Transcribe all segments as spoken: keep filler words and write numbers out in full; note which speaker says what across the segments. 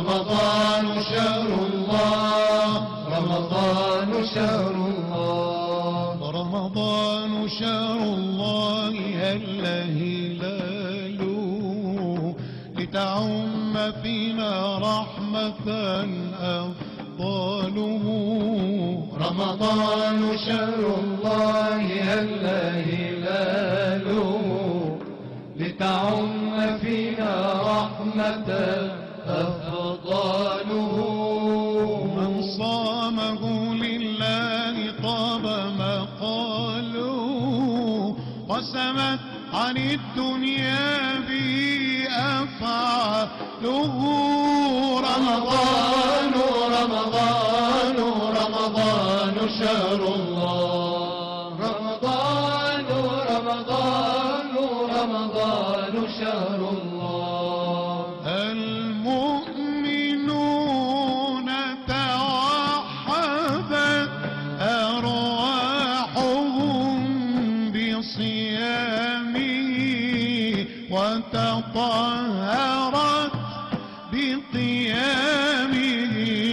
Speaker 1: رمضان شهر الله، رمضان شهر الله، رمضان شهر الله هلا هلاله لتعم فينا رحمة أفضاله. رمضان شهر الله هلا هلاله لتعم فينا رحمة أفضاله. من صامه لله طاب مقاله قسمت عن الدنيا به أفعاله. رمضان رمضان رمضان شهر الله، رمضان رمضان رمضان شهر الله. المؤمنون توحدت أرواحهم بصيامه وتطهرت بقيامه.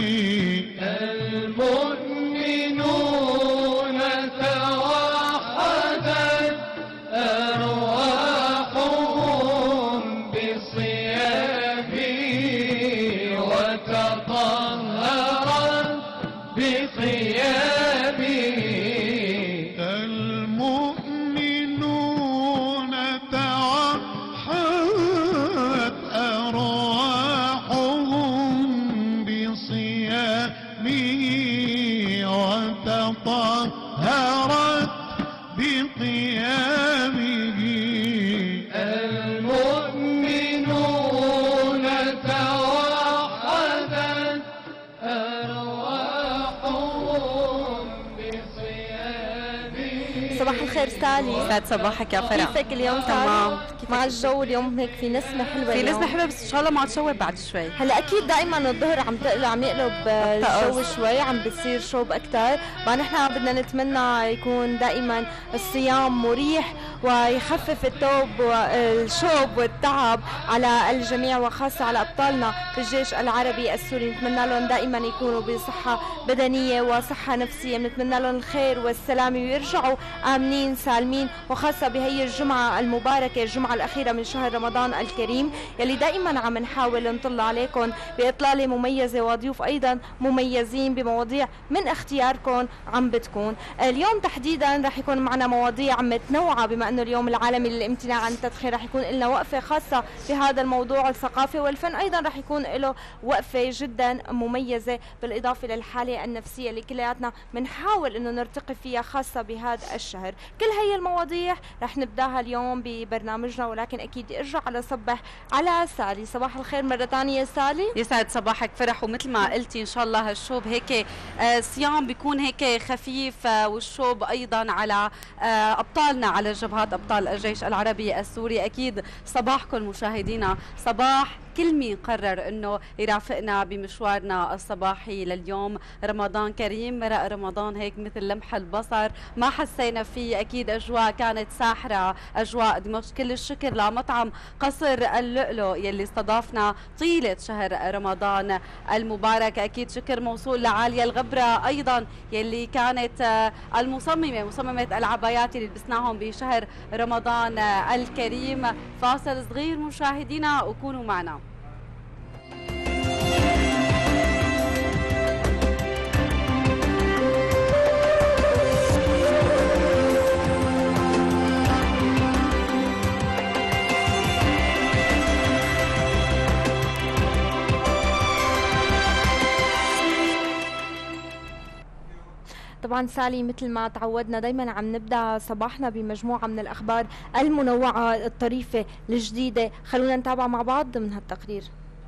Speaker 1: المؤمنون توحدت أرواحهم بصيامه وتطهرت بقيامه. المؤمنون توحدت أرواحهم بصيامه وتطهرت بقيامه. المؤمنون توحدت أرواحهم بصيامه.
Speaker 2: صباح الخير سالي.
Speaker 3: سعد صباحك يا فرح.
Speaker 2: كيفك اليوم سالي؟ مع الجو اليوم هيك في نسمة حلوة،
Speaker 3: في نسمة حلوة بس ان شاء الله ما تشوب بعد شوي.
Speaker 2: هلا اكيد دائما الظهر عم تقلع عم يقلب الجو شوي، عم بصير شوب اكثر، فنحن بدنا نتمنى يكون دائما الصيام مريح ويخفف التوب والشوب والتعب على الجميع وخاصة على ابطالنا في الجيش العربي السوري. نتمنى لهم دائما يكونوا بصحة بدنية وصحة نفسية، بنتمنى لهم الخير والسلامة ويرجعوا آمنين سالمين، وخاصة بهي الجمعة المباركة، الجمعة الأخيرة من شهر رمضان الكريم يلي دائما عم نحاول نطلع عليكم بإطلالة مميزة وضيوف أيضا مميزين بمواضيع من اختياركم عم بتكون. اليوم تحديدا رح يكون معنا مواضيع متنوعة، بما أنه اليوم العالمي للامتناع عن التدخين رح يكون لنا وقفة خاصة بهذا الموضوع. الثقافة والفن أيضا رح يكون له وقفة جدا مميزة، بالإضافة للحالة النفسية اللي كلياتنا بنحاول أنه نرتقي فيها خاصة بهذا الشهر. كل هي المواضيع رح نبداها اليوم ببرنامجنا، ولكن اكيد ارجع على صبح على سالي. صباح الخير مره ثانيه سالي.
Speaker 3: يسعد صباحك فرح، ومثل ما قلتي ان شاء الله هالشوب هيك آه صيام بيكون هيك خفيف، آه والشوب ايضا على آه ابطالنا على جبهات ابطال الجيش العربي السوري. اكيد صباحكم مشاهدينا صباح كل مين قرر انه يرافقنا بمشوارنا الصباحي لليوم. رمضان كريم، مرق رمضان هيك مثل لمح البصر، ما حسينا فيه. اكيد اجواء كانت ساحره، اجواء دمشق. كل الشكر لمطعم قصر اللؤلؤ يلي استضافنا طيله شهر رمضان المبارك. اكيد شكر موصول لعاليه الغبره ايضا يلي كانت المصممه مصممه العبايات اللي لبسناهم بشهر رمضان الكريم. فاصل صغير مشاهدينا وكونوا معنا.
Speaker 2: طبعا سالي مثل ما تعودنا دايما عم نبدا صباحنا بمجموعه من الاخبار المنوعه الطريفه الجديده. خلونا نتابع مع بعض ضمن هالتقرير.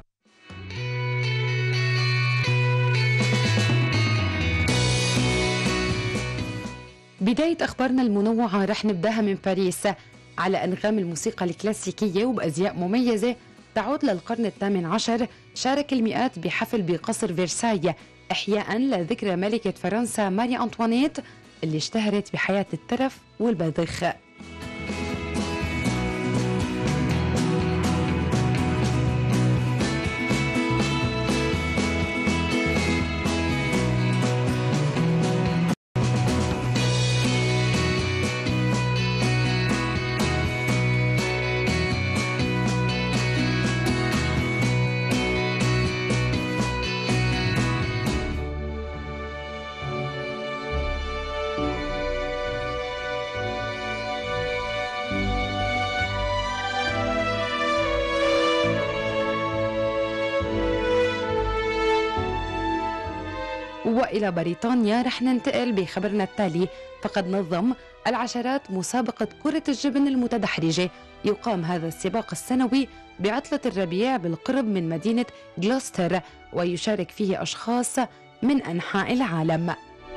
Speaker 4: بداية أخبارنا المنوعة رح نبداها من باريس على أنغام الموسيقى الكلاسيكية وبأزياء مميزة تعود للقرن الثامن عشر. شارك المئات بحفل بقصر فرساي إحياء لذكرى ملكة فرنسا ماري أنطوانيت اللي اشتهرت بحياة الترف والبذخ. وإلى بريطانيا رح ننتقل بخبرنا التالي، فقد نظم العشرات مسابقة كرة الجبن المتدحرجة. يقام هذا السباق السنوي بعطلة الربيع بالقرب من مدينة غلوستر، ويشارك فيه أشخاص من أنحاء العالم.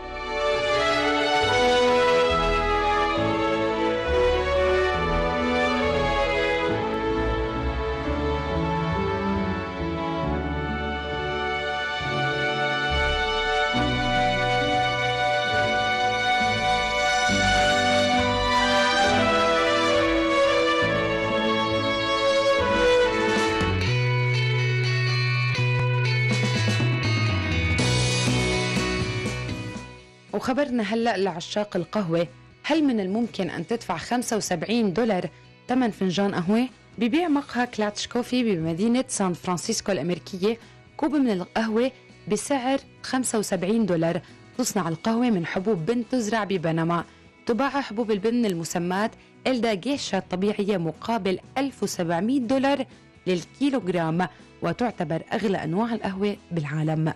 Speaker 4: وخبرنا هلأ لعشاق القهوة، هل من الممكن أن تدفع خمسة وسبعين دولار ثمن فنجان قهوة؟ ببيع مقهى كلاتش كوفي بمدينة سان فرانسيسكو الأمريكية كوب من القهوة بسعر خمسة وسبعين دولار. تصنع القهوة من حبوب بن تزرع ببنما، تباع حبوب البن المسمات إلدا جيشا الطبيعية مقابل ألف وسبعمئة دولار للكيلوغرام، وتعتبر أغلى أنواع القهوة بالعالم.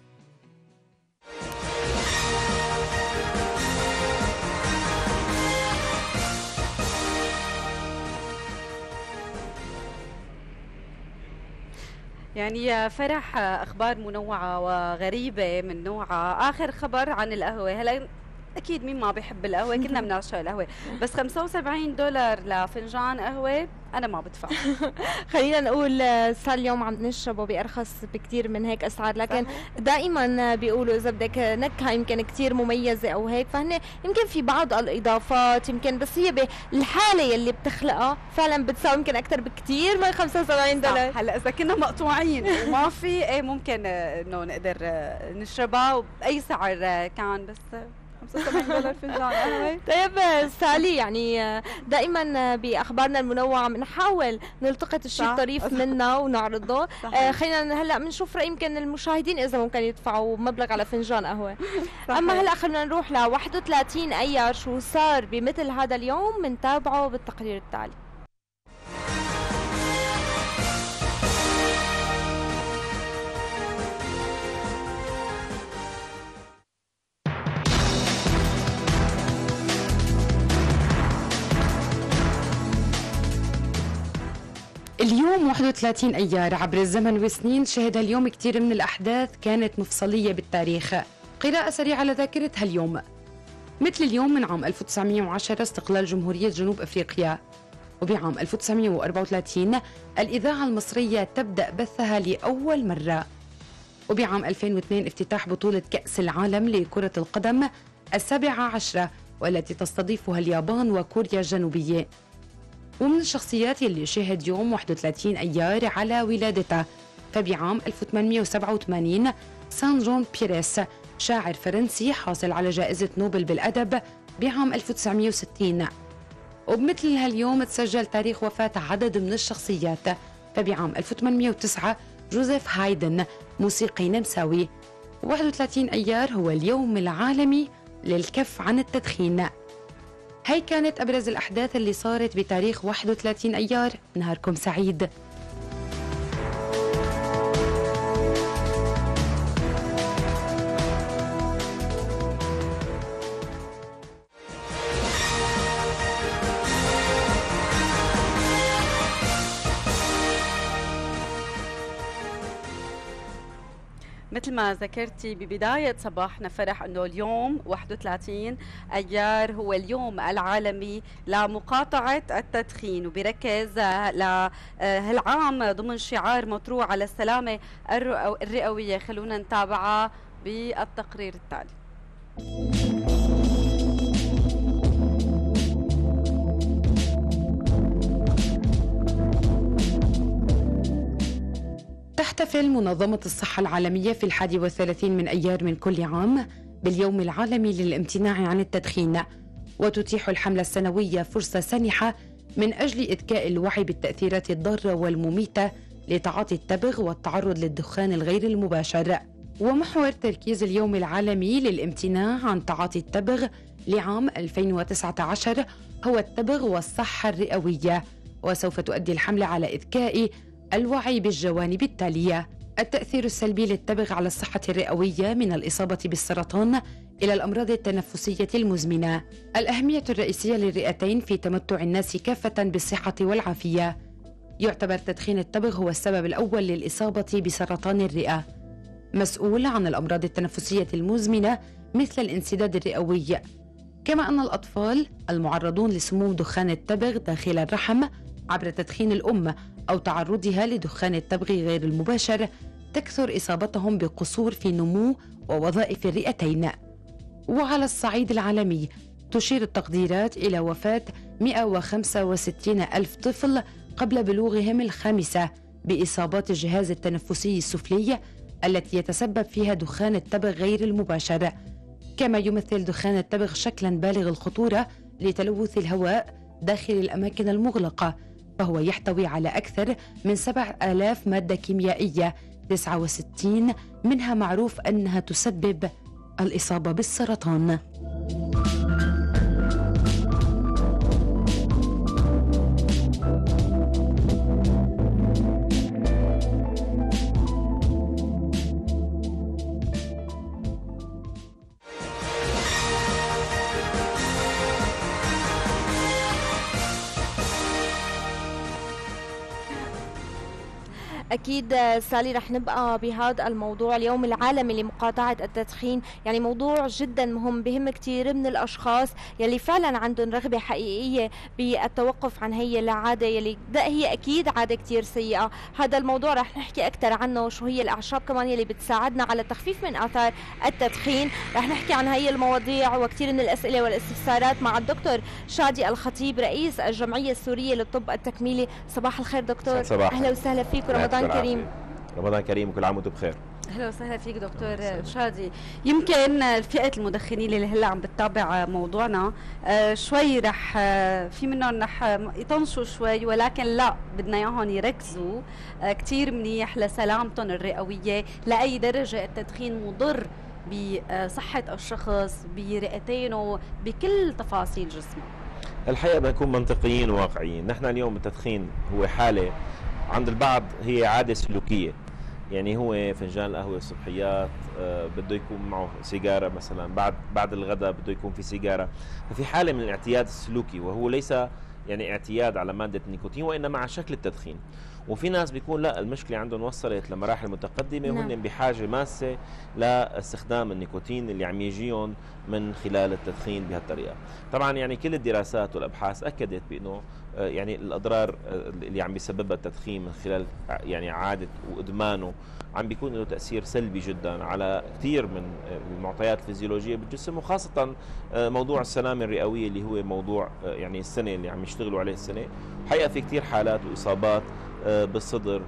Speaker 3: يعني يا فرح، اخبار منوعه وغريبه من نوعها. اخر خبر عن القهوه، هلا اكيد مين ما بيحب القهوه، كلنا بنعشق القهوه، بس خمسة وسبعين دولار لفنجان قهوه انا ما بدفع.
Speaker 2: خلينا نقول صار اليوم عم نشربه بأرخص بكتير من هيك أسعار، لكن دائما بيقولوا إذا بدك نكهة يمكن كتير مميزة أو هيك، فهن يمكن في بعض الإضافات يمكن، بس هي بالحالة يلي بتخلقها فعلا بتساوي يمكن أكتر بكتير من خمسة وسبعين دولار.
Speaker 3: هلا إذا كنا مقطوعين وما في ايه ممكن إنه نقدر نشربها بأي سعر كان، بس خمسة وسبعين دولار فنجان قهوة.
Speaker 2: طيب سالي، يعني دائما باخبارنا المنوعه بنحاول نلتقط الشيء الطريف منا ونعرضه. آه خلينا هلا بنشوف راي يمكن المشاهدين اذا ممكن يدفعوا مبلغ على فنجان قهوه. اما هلا خلينا نروح ل واحد وثلاثين ايار، شو صار بمثل هذا اليوم بنتابعه بالتقرير التالي.
Speaker 4: اليوم واحد وثلاثين أيار عبر الزمن والسنين شهد اليوم كثير من الأحداث كانت مفصلية بالتاريخ. قراءة سريعة على ذاكرة هاليوم. مثل اليوم من عام ألف وتسعمئة وعشرة استقلال جمهورية جنوب أفريقيا، وبعام ألف وتسعمئة وأربعة وثلاثين الإذاعة المصرية تبدأ بثها لأول مرة، وبعام ألفين واثنين افتتاح بطولة كأس العالم لكرة القدم السابعة عشرة والتي تستضيفها اليابان وكوريا الجنوبية. ومن الشخصيات اللي شهد يوم واحد وثلاثين أيار على ولادته، فبعام ألف وثمانمئة وسبعة وثمانين سان جون بيريس شاعر فرنسي حاصل على جائزة نوبل بالأدب بعام ألف وتسعمئة وستين. وبمثل هاليوم تسجل تاريخ وفاة عدد من الشخصيات، فبعام ألف وثمانمئة وتسعة جوزيف هايدن موسيقي نمساوي. واحد وثلاثين أيار هو اليوم العالمي للكف عن التدخين. هاي كانت أبرز الأحداث اللي صارت بتاريخ واحد وثلاثين أيار. نهاركم سعيد.
Speaker 3: مثل ما ذكرتي ببداية صباحنا فرح أنه اليوم واحد وثلاثين أيار هو اليوم العالمي لمقاطعة التدخين، وبركز لهالعام ضمن شعار مطروح على السلامة الرئوية. خلونا نتابعها بالتقرير التالي.
Speaker 4: تحتفل منظمة الصحة العالمية في الحادي والثلاثين من أيار من كل عام باليوم العالمي للامتناع عن التدخين، وتتيح الحملة السنوية فرصة سانحة من أجل إذكاء الوعي بالتأثيرات الضارة والمميتة لتعاطي التبغ والتعرض للدخان الغير المباشر. ومحور تركيز اليوم العالمي للامتناع عن تعاطي التبغ لعام ألفين وتسعة عشر هو التبغ والصحة الرئوية، وسوف تؤدي الحملة على إذكاء الوعي بالجوانب التالية: التأثير السلبي للتبغ على الصحة الرئوية من الإصابة بالسرطان إلى الأمراض التنفسية المزمنة. الأهمية الرئيسية للرئتين في تمتع الناس كافة بالصحة والعافية. يعتبر تدخين التبغ هو السبب الأول للإصابة بسرطان الرئة، مسؤول عن الأمراض التنفسية المزمنة مثل الانسداد الرئوي، كما أن الأطفال المعرضون لسموم دخان التبغ داخل الرحم عبر تدخين الأم أو تعرضها لدخان التبغ غير المباشر تكثر إصابتهم بقصور في نمو ووظائف الرئتين. وعلى الصعيد العالمي تشير التقديرات إلى وفاة مئة وخمسة وستين ألف طفل قبل بلوغهم الخامسة بإصابات الجهاز التنفسي السفلي التي يتسبب فيها دخان التبغ غير المباشر. كما يمثل دخان التبغ شكلا بالغ الخطورة لتلوث الهواء داخل الأماكن المغلقة، فهو يحتوي على أكثر من سبعة آلاف مادة كيميائية، تسعة وستين منها معروف أنها تسبب الإصابة بالسرطان.
Speaker 2: أكيد سالي رح نبقى بهذا الموضوع اليوم العالمي لمقاطعة التدخين، يعني موضوع جدا مهم بهم كثير من الأشخاص يلي فعلا عندهم رغبة حقيقية بالتوقف عن هي العادة يلي هي أكيد عادة كثير سيئة. هذا الموضوع رح نحكي أكثر عنه، شو هي الأعشاب كمان يلي بتساعدنا على التخفيف من آثار التدخين. رح نحكي عن هي المواضيع وكثير من الأسئلة والاستفسارات مع الدكتور شادي الخطيب رئيس الجمعية السورية للطب التكميلي. صباح الخير دكتور.
Speaker 5: صباح.
Speaker 2: أهلا وسهلا فيك، رمضان كريم.
Speaker 5: رمضان كريم وكل عام وانتم بخير.
Speaker 3: اهلا وسهلا فيك دكتور شادي. يمكن فئه المدخنين اللي هلا عم بتتابع موضوعنا آه شوي رح آه في منهم رح يطنشوا شوي، ولكن لا بدنا اياهم يركزوا آه كثير منيح لسلامتهم الرئويه، لاي درجه التدخين مضر بصحه الشخص برئتينه بكل تفاصيل جسمه.
Speaker 5: الحقيقه بدنا نكون منطقيين وواقعيين، نحن اليوم التدخين هو حاله عند البعض هي عاده سلوكيه، يعني هو فنجان القهوه الصبحيات آه بده يكون معه سيجاره مثلا، بعد بعد الغداء بده يكون في سيجاره، ففي حاله من الاعتياد السلوكي، وهو ليس يعني اعتياد على ماده النيكوتين وانما على شكل التدخين. وفي ناس بيكون لا المشكله عندهم وصلت لمراحل متقدمه وهن بحاجه ماسه لاستخدام النيكوتين اللي عم يجيهم من خلال التدخين بهالطريقه. طبعا يعني كل الدراسات والابحاث اكدت بانه يعني الاضرار اللي عم بيسببها التدخين من خلال يعني عاده وادمانه عم بيكون له تاثير سلبي جدا على كثير من المعطيات الفيزيولوجيه بالجسم، وخاصه موضوع السلامه الرئويه اللي هو موضوع يعني السنه اللي عم يشتغلوا عليه السنه. حقيقه في كثير حالات واصابات بالصدر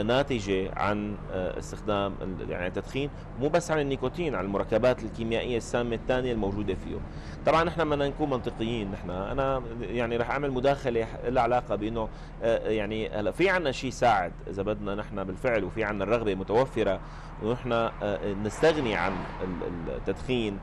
Speaker 5: ناتجه عن استخدام يعني التدخين، مو بس عن النيكوتين، عن المركبات الكيميائيه السامه الثانيه الموجوده فيه. طبعا نحن بدنا نكون منطقيين، نحن انا يعني رح اعمل مداخله لها علاقه بانه يعني هلا في عندنا شيء يساعد اذا بدنا نحن بالفعل، وفي عندنا الرغبه متوفره ونحن نستغني عن التدخين.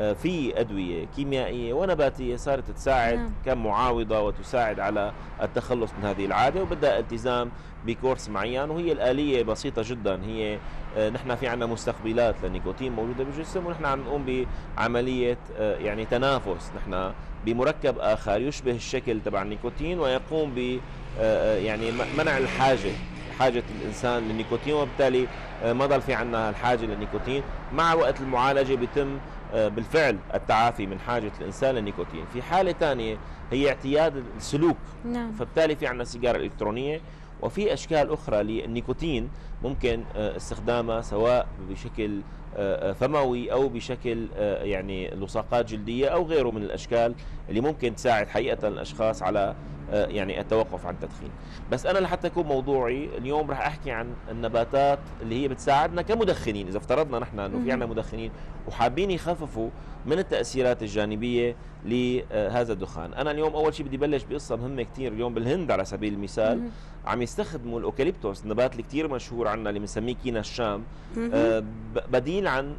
Speaker 5: في ادويه كيميائيه ونباتيه صارت تساعد كمعاوضه وتساعد على التخلص من هذه العاده، وبدها التزام بكورس معين، وهي الآلية بسيطة جدا. هي نحن في عندنا مستقبلات للنيكوتين موجودة بالجسم، ونحن عم نقوم بعملية يعني تنافس نحن بمركب آخر يشبه الشكل تبع النيكوتين ويقوم ب يعني منع الحاجة حاجة الإنسان للنيكوتين، وبالتالي ما ضل في عندنا الحاجة للنيكوتين. مع وقت المعالجة بيتم بالفعل التعافي من حاجة الإنسان للنيكوتين. في حالة ثانية هي اعتياد السلوك، نعم. فبالتالي في عندنا سيجارة إلكترونية، وفي أشكال أخرى للنيكوتين ممكن استخدامها سواء بشكل فموي أو بشكل يعني لصاقات جلدية أو غيره من الأشكال اللي ممكن تساعد حقيقة الأشخاص على يعني التوقف عن التدخين. بس أنا لحتى أكون موضوعي اليوم رح أحكي عن النباتات اللي هي بتساعدنا كمدخنين. إذا افترضنا نحن أنه في عنا مدخنين وحابين يخففوا من التأثيرات الجانبية لهذا الدخان، أنا اليوم أول شيء بدي بلش بقصة مهمة كتير. اليوم بالهند على سبيل المثال عم يستخدموا الأوكاليبتوس، النبات اللي كتير مشهور عنا اللي بنسميه كينا الشام، آه بديل عن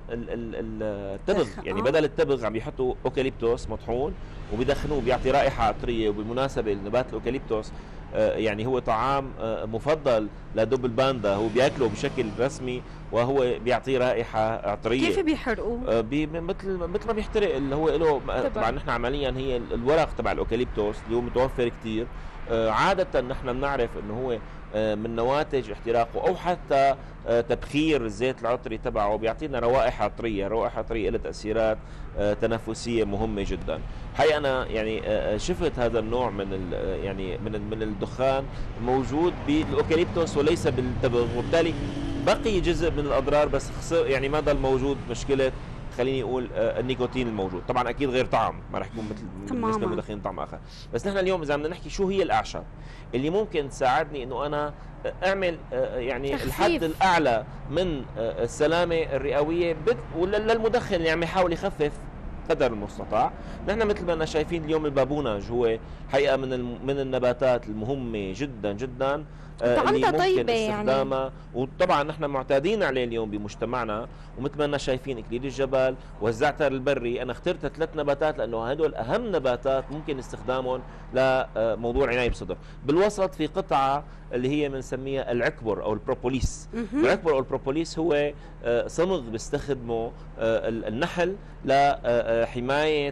Speaker 5: التبغ. يعني بدل التبغ عم يحطوا أوكاليبتوس مطحون وبيدخنوه، بيعطي رائحة عطرية. وبالمناسبة نبات الأوكاليبتوس يعني هو طعام مفضل لدب الباندا، هو بياكله بشكل رسمي وهو بيعطيه رائحه عطريه.
Speaker 3: كيف بيحرقوه؟
Speaker 5: مثل مثل ما بيحترق اللي هو له. طبعا نحن عمليا هي الورق تبع الاوكاليبتوس اللي هو متوفر كثير، عاده نحن بنعرف انه هو من نواتج احتراقه او حتى تبخير الزيت العطري تبعه بيعطينا روائح عطريه، روائح عطريه لها تاثيرات تنفسيه مهمه جدا. حقيقة انا يعني شفت هذا النوع من يعني من من الدخان موجود بالاوكاليبتوس وليس بالتبغ، وبالتالي بقي جزء من الاضرار بس خسر يعني ما ضل موجود مشكله خليني اقول النيكوتين الموجود. طبعا اكيد غير طعم، ما رح يكون مثل بالنسبه للمدخنين طعم اخر، بس نحن اليوم اذا بدنا نحكي شو هي الاعشاب اللي ممكن تساعدني انه انا اعمل يعني تخفيف. الحد الاعلى من السلامه الرئويه للمدخن اللي عم يحاول يخفف قدر المستطاع. نحن مثل ما احنا شايفين اليوم البابونج هو حقيقه من من النباتات المهمه جدا جدا اللي ممكن طيبة استخدامها يعني. وطبعا نحن معتادين عليه اليوم بمجتمعنا، ومثل ما احنا شايفين اكليل الجبل والزعتر البري. انا اخترت ثلاث نباتات لانه هدول اهم نباتات ممكن استخدامهم لموضوع العنايه بالصدر. بالوسط في قطعه اللي هي بنسميها العكبر او البروبوليس. العكبر او البروبوليس هو صمغ بيستخدمه النحل لحمايه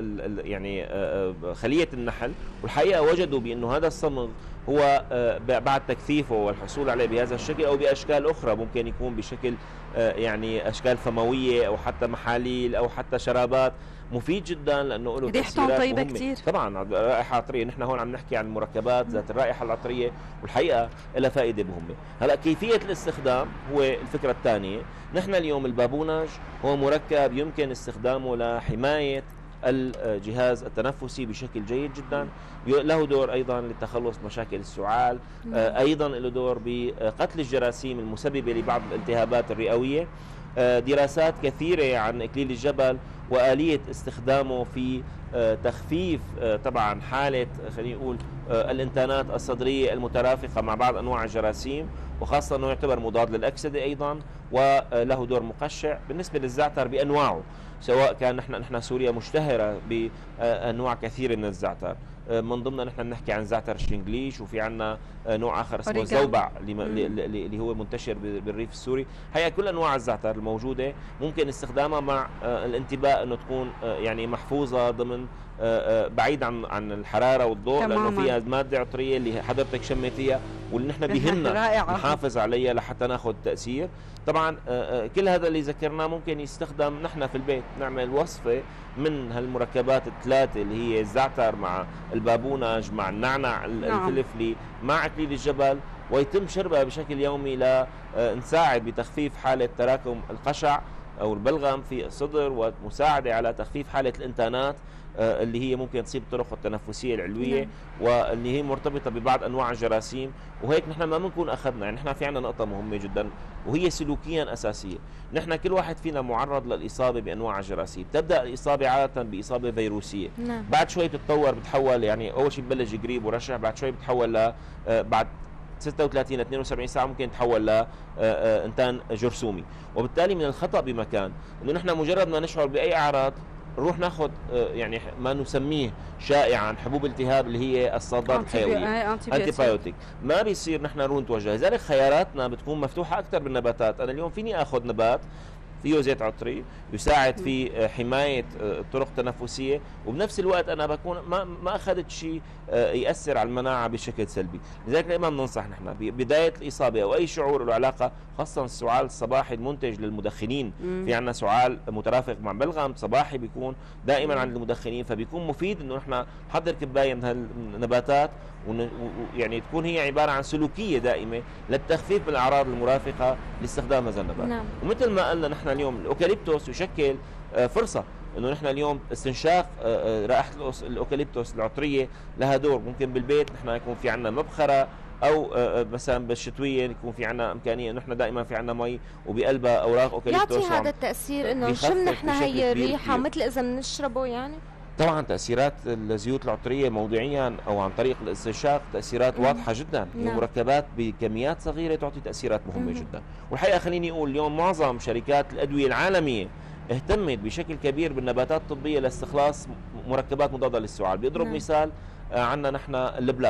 Speaker 5: يعني خليه النحل، والحقيقه وجدوا بانه هذا الصمغ هو بعد تكثيفه والحصول عليه بهذا الشكل او باشكال اخرى، ممكن يكون بشكل يعني اشكال فمويه او حتى محاليل او حتى شرابات، مفيد جدا لانه له
Speaker 3: ريحته طيبه كثير.
Speaker 5: طبعا رائحه عطريه، نحن هون عم نحكي عن مركبات ذات الرائحه العطريه والحقيقه لها فائده مهمه. هلا كيفيه الاستخدام هو الفكره الثانيه. نحن اليوم البابونج هو مركب يمكن استخدامه لحمايه الجهاز التنفسي بشكل جيد جدا، له دور ايضا للتخلص من مشاكل السعال، ايضا له دور بقتل الجراثيم المسببه لبعض الالتهابات الرئويه. دراسات كثيره عن اكليل الجبل واليه استخدامه في تخفيف طبعا حاله خلينا نقول الانتانات الصدريه المترافقه مع بعض انواع الجراثيم، وخاصه انه يعتبر مضاد للاكسده ايضا، وله دور مقشع. بالنسبه للزعتر بانواعه، سواء كان نحن نحن سوريا مشتهره بانواع كثيره من الزعتر، من ضمنها نحن بنحكي عن زعتر الشنغليش، وفي عندنا نوع اخر اسمه الزوبع اللي, اللي هو منتشر بالريف السوري. هي كل انواع الزعتر الموجوده ممكن استخدامها مع الانتباه انه تكون يعني محفوظه ضمن بعيد عن عن الحراره والضوء، لانه فيها ماده عطريه اللي حضرتك شميتيها واللي نحن بيهمنا نحافظ عليها لحتى ناخذ تاثير. طبعا كل هذا اللي ذكرناه ممكن يستخدم نحن في البيت، نعمل وصفه من هالمركبات الثلاثه اللي هي الزعتر مع البابونج مع النعنع الفلفلي مع اكليل الجبل، ويتم شربها بشكل يومي لنساعد بتخفيف حاله تراكم القشع او البلغم في الصدر، ومساعده على تخفيف حاله الانتانات اللي هي ممكن تصيب الطرق التنفسيه العلويه، نعم. واللي هي مرتبطه ببعض انواع الجراثيم. وهيك نحن ما بنكون اخذنا، يعني نحن في عندنا نقطه مهمه جدا وهي سلوكيا اساسيه. نحن كل واحد فينا معرض للاصابه بانواع الجراثيم. تبدا الاصابه عاده باصابه فيروسيه، نعم. بعد شوي بتتطور بتتحول، يعني اول شيء ببلش قريب ورشح، بعد شوي بتتحول ل بعد ستة وثلاثين ل اثنين وسبعين ساعه ممكن يتحول لانتان جرثومي. وبالتالي من الخطا بمكان انه نحن مجرد ما نشعر باي اعراض نروح ناخذ يعني ما نسميه شائعا حبوب التهاب اللي هي الصيدلات الحيويه، انتي بايوتيك. ما بيصير نحن نروح نتوجه، لذلك خياراتنا بتكون مفتوحه اكثر بالنباتات. انا اليوم فيني اخذ نبات فيه زيت عطري يساعد في حمايه الطرق التنفسيه، وبنفس الوقت انا بكون ما ما اخذت شيء ياثر على المناعه بشكل سلبي. لذلك دائما بننصح نحن ببدايه الاصابه او اي شعور له علاقه، خاصه السعال الصباحي المنتج للمدخنين، مم. في عندنا سعال مترافق مع بلغم صباحي بيكون دائما عند المدخنين، فبيكون مفيد انه نحن نحضر كبايه من هالنباتات، ويعني تكون هي عباره عن سلوكيه دائمه للتخفيف من الاعراض المرافقه لاستخدام هذا النبات. نعم. ومثل ما قلنا نحن اليوم الاوكاليبتوس يشكل فرصه انه نحن اليوم استنشاق رائحه الاوكاليبتوس العطريه لها دور. ممكن بالبيت نحن يكون في عندنا مبخره، او مثلا بالشتويه يكون في عندنا امكانيه انه نحن دائما في عندنا مي وبقلبها اوراق اوكاليبتوس،
Speaker 2: يعطي هذا التاثير انه نشم نحن هي الريحه مثل اذا بنشربه. يعني
Speaker 5: طبعا تاثيرات الزيوت العطريه موضعيا او عن طريق الاستنشاق تاثيرات مم. واضحه جدا، نعم. مركبات بكميات صغيره تعطي تاثيرات مهمه مم. جدا. والحقيقه خليني اقول اليوم معظم شركات الادويه العالميه اهتمت بشكل كبير بالنباتات الطبيه لاستخلاص مركبات مضاده للسعال. بيضرب نعم. مثال عندنا نحن اللبلاب.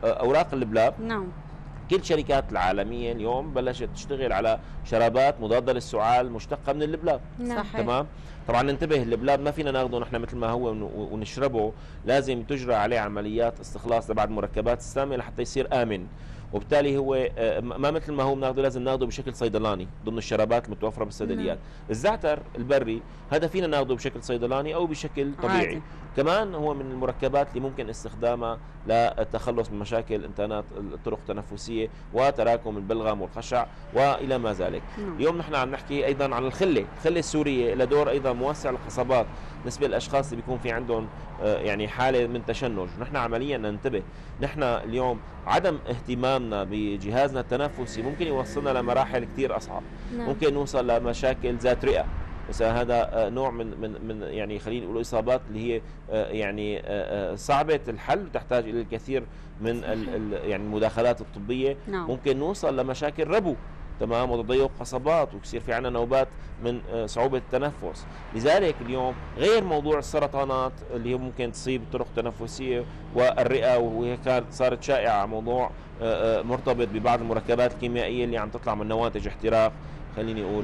Speaker 5: اوراق اللبلاب.
Speaker 3: نعم.
Speaker 5: كل الشركات العالميه اليوم بلشت تشتغل على شرابات مضاده للسعال مشتقه من اللبلاب.
Speaker 3: صحيح.
Speaker 5: تمام. طبعا ننتبه، اللبلاب ما فينا ناخذه نحن مثل ما هو ونشربه، لازم تجرى عليه عمليات استخلاص لبعض المركبات السامه لحتى يصير امن، وبالتالي هو ما مثل ما هو بناخذه، لازم ناخذه بشكل صيدلاني ضمن الشرابات المتوفره بالصيدليات. الزعتر البري هذا فينا ناخذه بشكل صيدلاني او بشكل طبيعي. عادي. كمان هو من المركبات اللي ممكن استخدامها للتخلص من مشاكل انتانات الطرق التنفسيه وتراكم البلغم والخشع والى ما ذلك. مم. اليوم نحن عم نحكي ايضا عن الخله، الخله السوريه لها دور ايضا موسع للقصبات بالنسبه للاشخاص اللي بيكون في عندهم يعني حاله من تشنج. نحن عمليا ننتبه، نحن اليوم عدم اهتمامنا بجهازنا التنفسي ممكن يوصلنا لمراحل كثير اصعب. نعم. ممكن نوصل لمشاكل ذات رئه مثلا، هذا نوع من من من يعني خلينا نقول اصابات اللي هي يعني صعبه الحل وتحتاج الى الكثير من يعني المداخلات الطبيه. نعم. ممكن نوصل لمشاكل ربو، تمام، وتضيق قصبات، ويصير في عندنا نوبات من صعوبة التنفس. لذلك اليوم غير موضوع السرطانات اللي هي ممكن تصيب الطرق التنفسية والرئة، وهي كانت صارت شائعة، موضوع مرتبط ببعض المركبات الكيميائية اللي عم تطلع من نواتج احتراق، خليني اقول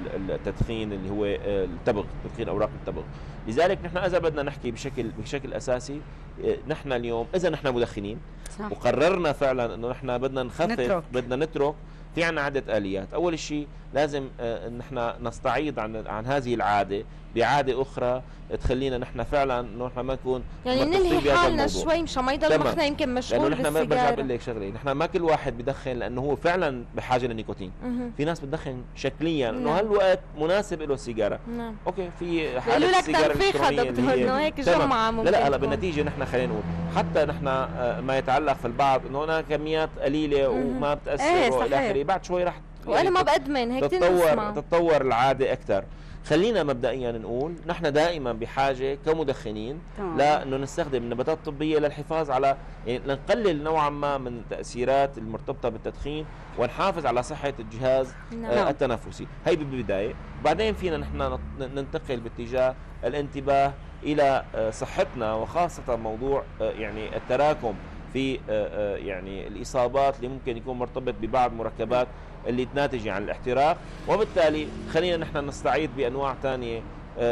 Speaker 5: التدخين اللي هو التبغ، تدخين اوراق التبغ. لذلك نحن اذا بدنا نحكي بشكل بشكل اساسي، نحن اليوم اذا نحن مدخنين صح. وقررنا فعلا انه نحن بدنا نخفف نترك. بدنا نترك، في عنا عدة آليات. أول شيء لازم آه نحن نستعيض عن عن هذه العادة بعادة أخرى تخلينا نحن فعلا إنه نحن ما نكون
Speaker 2: يعني نلهي حالنا شوي مشان ما يضل مخنا يمكن مشغول بالسيجارة. لأنه نحن برجع بقول لك شغلة، نحن ما كل واحد بدخن لأنه هو فعلا بحاجة للنيكوتين. مه. في ناس بتدخن شكليا إنه هالوقت مناسب له السيجارة. نعم. أوكي، في حالة السيجارة الإلكترونية اللي هي إنه هيك جمعة ممكن. لا لا بالنتيجة نحن خلينا نقول حتى نحن آه ما يتعلق في البعض إنه هنا كميات قليلة وما بتأثر إيه وإلى آخره، بعد شوي رح وانا ما بأدمن هيك
Speaker 5: تتطور تتطور العاده اكثر. خلينا مبدئيا نقول نحن دائما بحاجه كمدخنين لانه نستخدم النباتات الطبيه للحفاظ على، يعني لنقلل نوعا ما من التاثيرات المرتبطه بالتدخين ونحافظ على صحه الجهاز نعم. آه التنفسي. هي بالبدايه، وبعدين فينا نحن ننتقل باتجاه الانتباه الى آه صحتنا، وخاصه موضوع آه يعني التراكم في آه يعني الاصابات اللي ممكن يكون مرتبط ببعض مركبات اللي تناتجه عن الاحتراق، وبالتالي خلينا نحن نستعيد بانواع ثانيه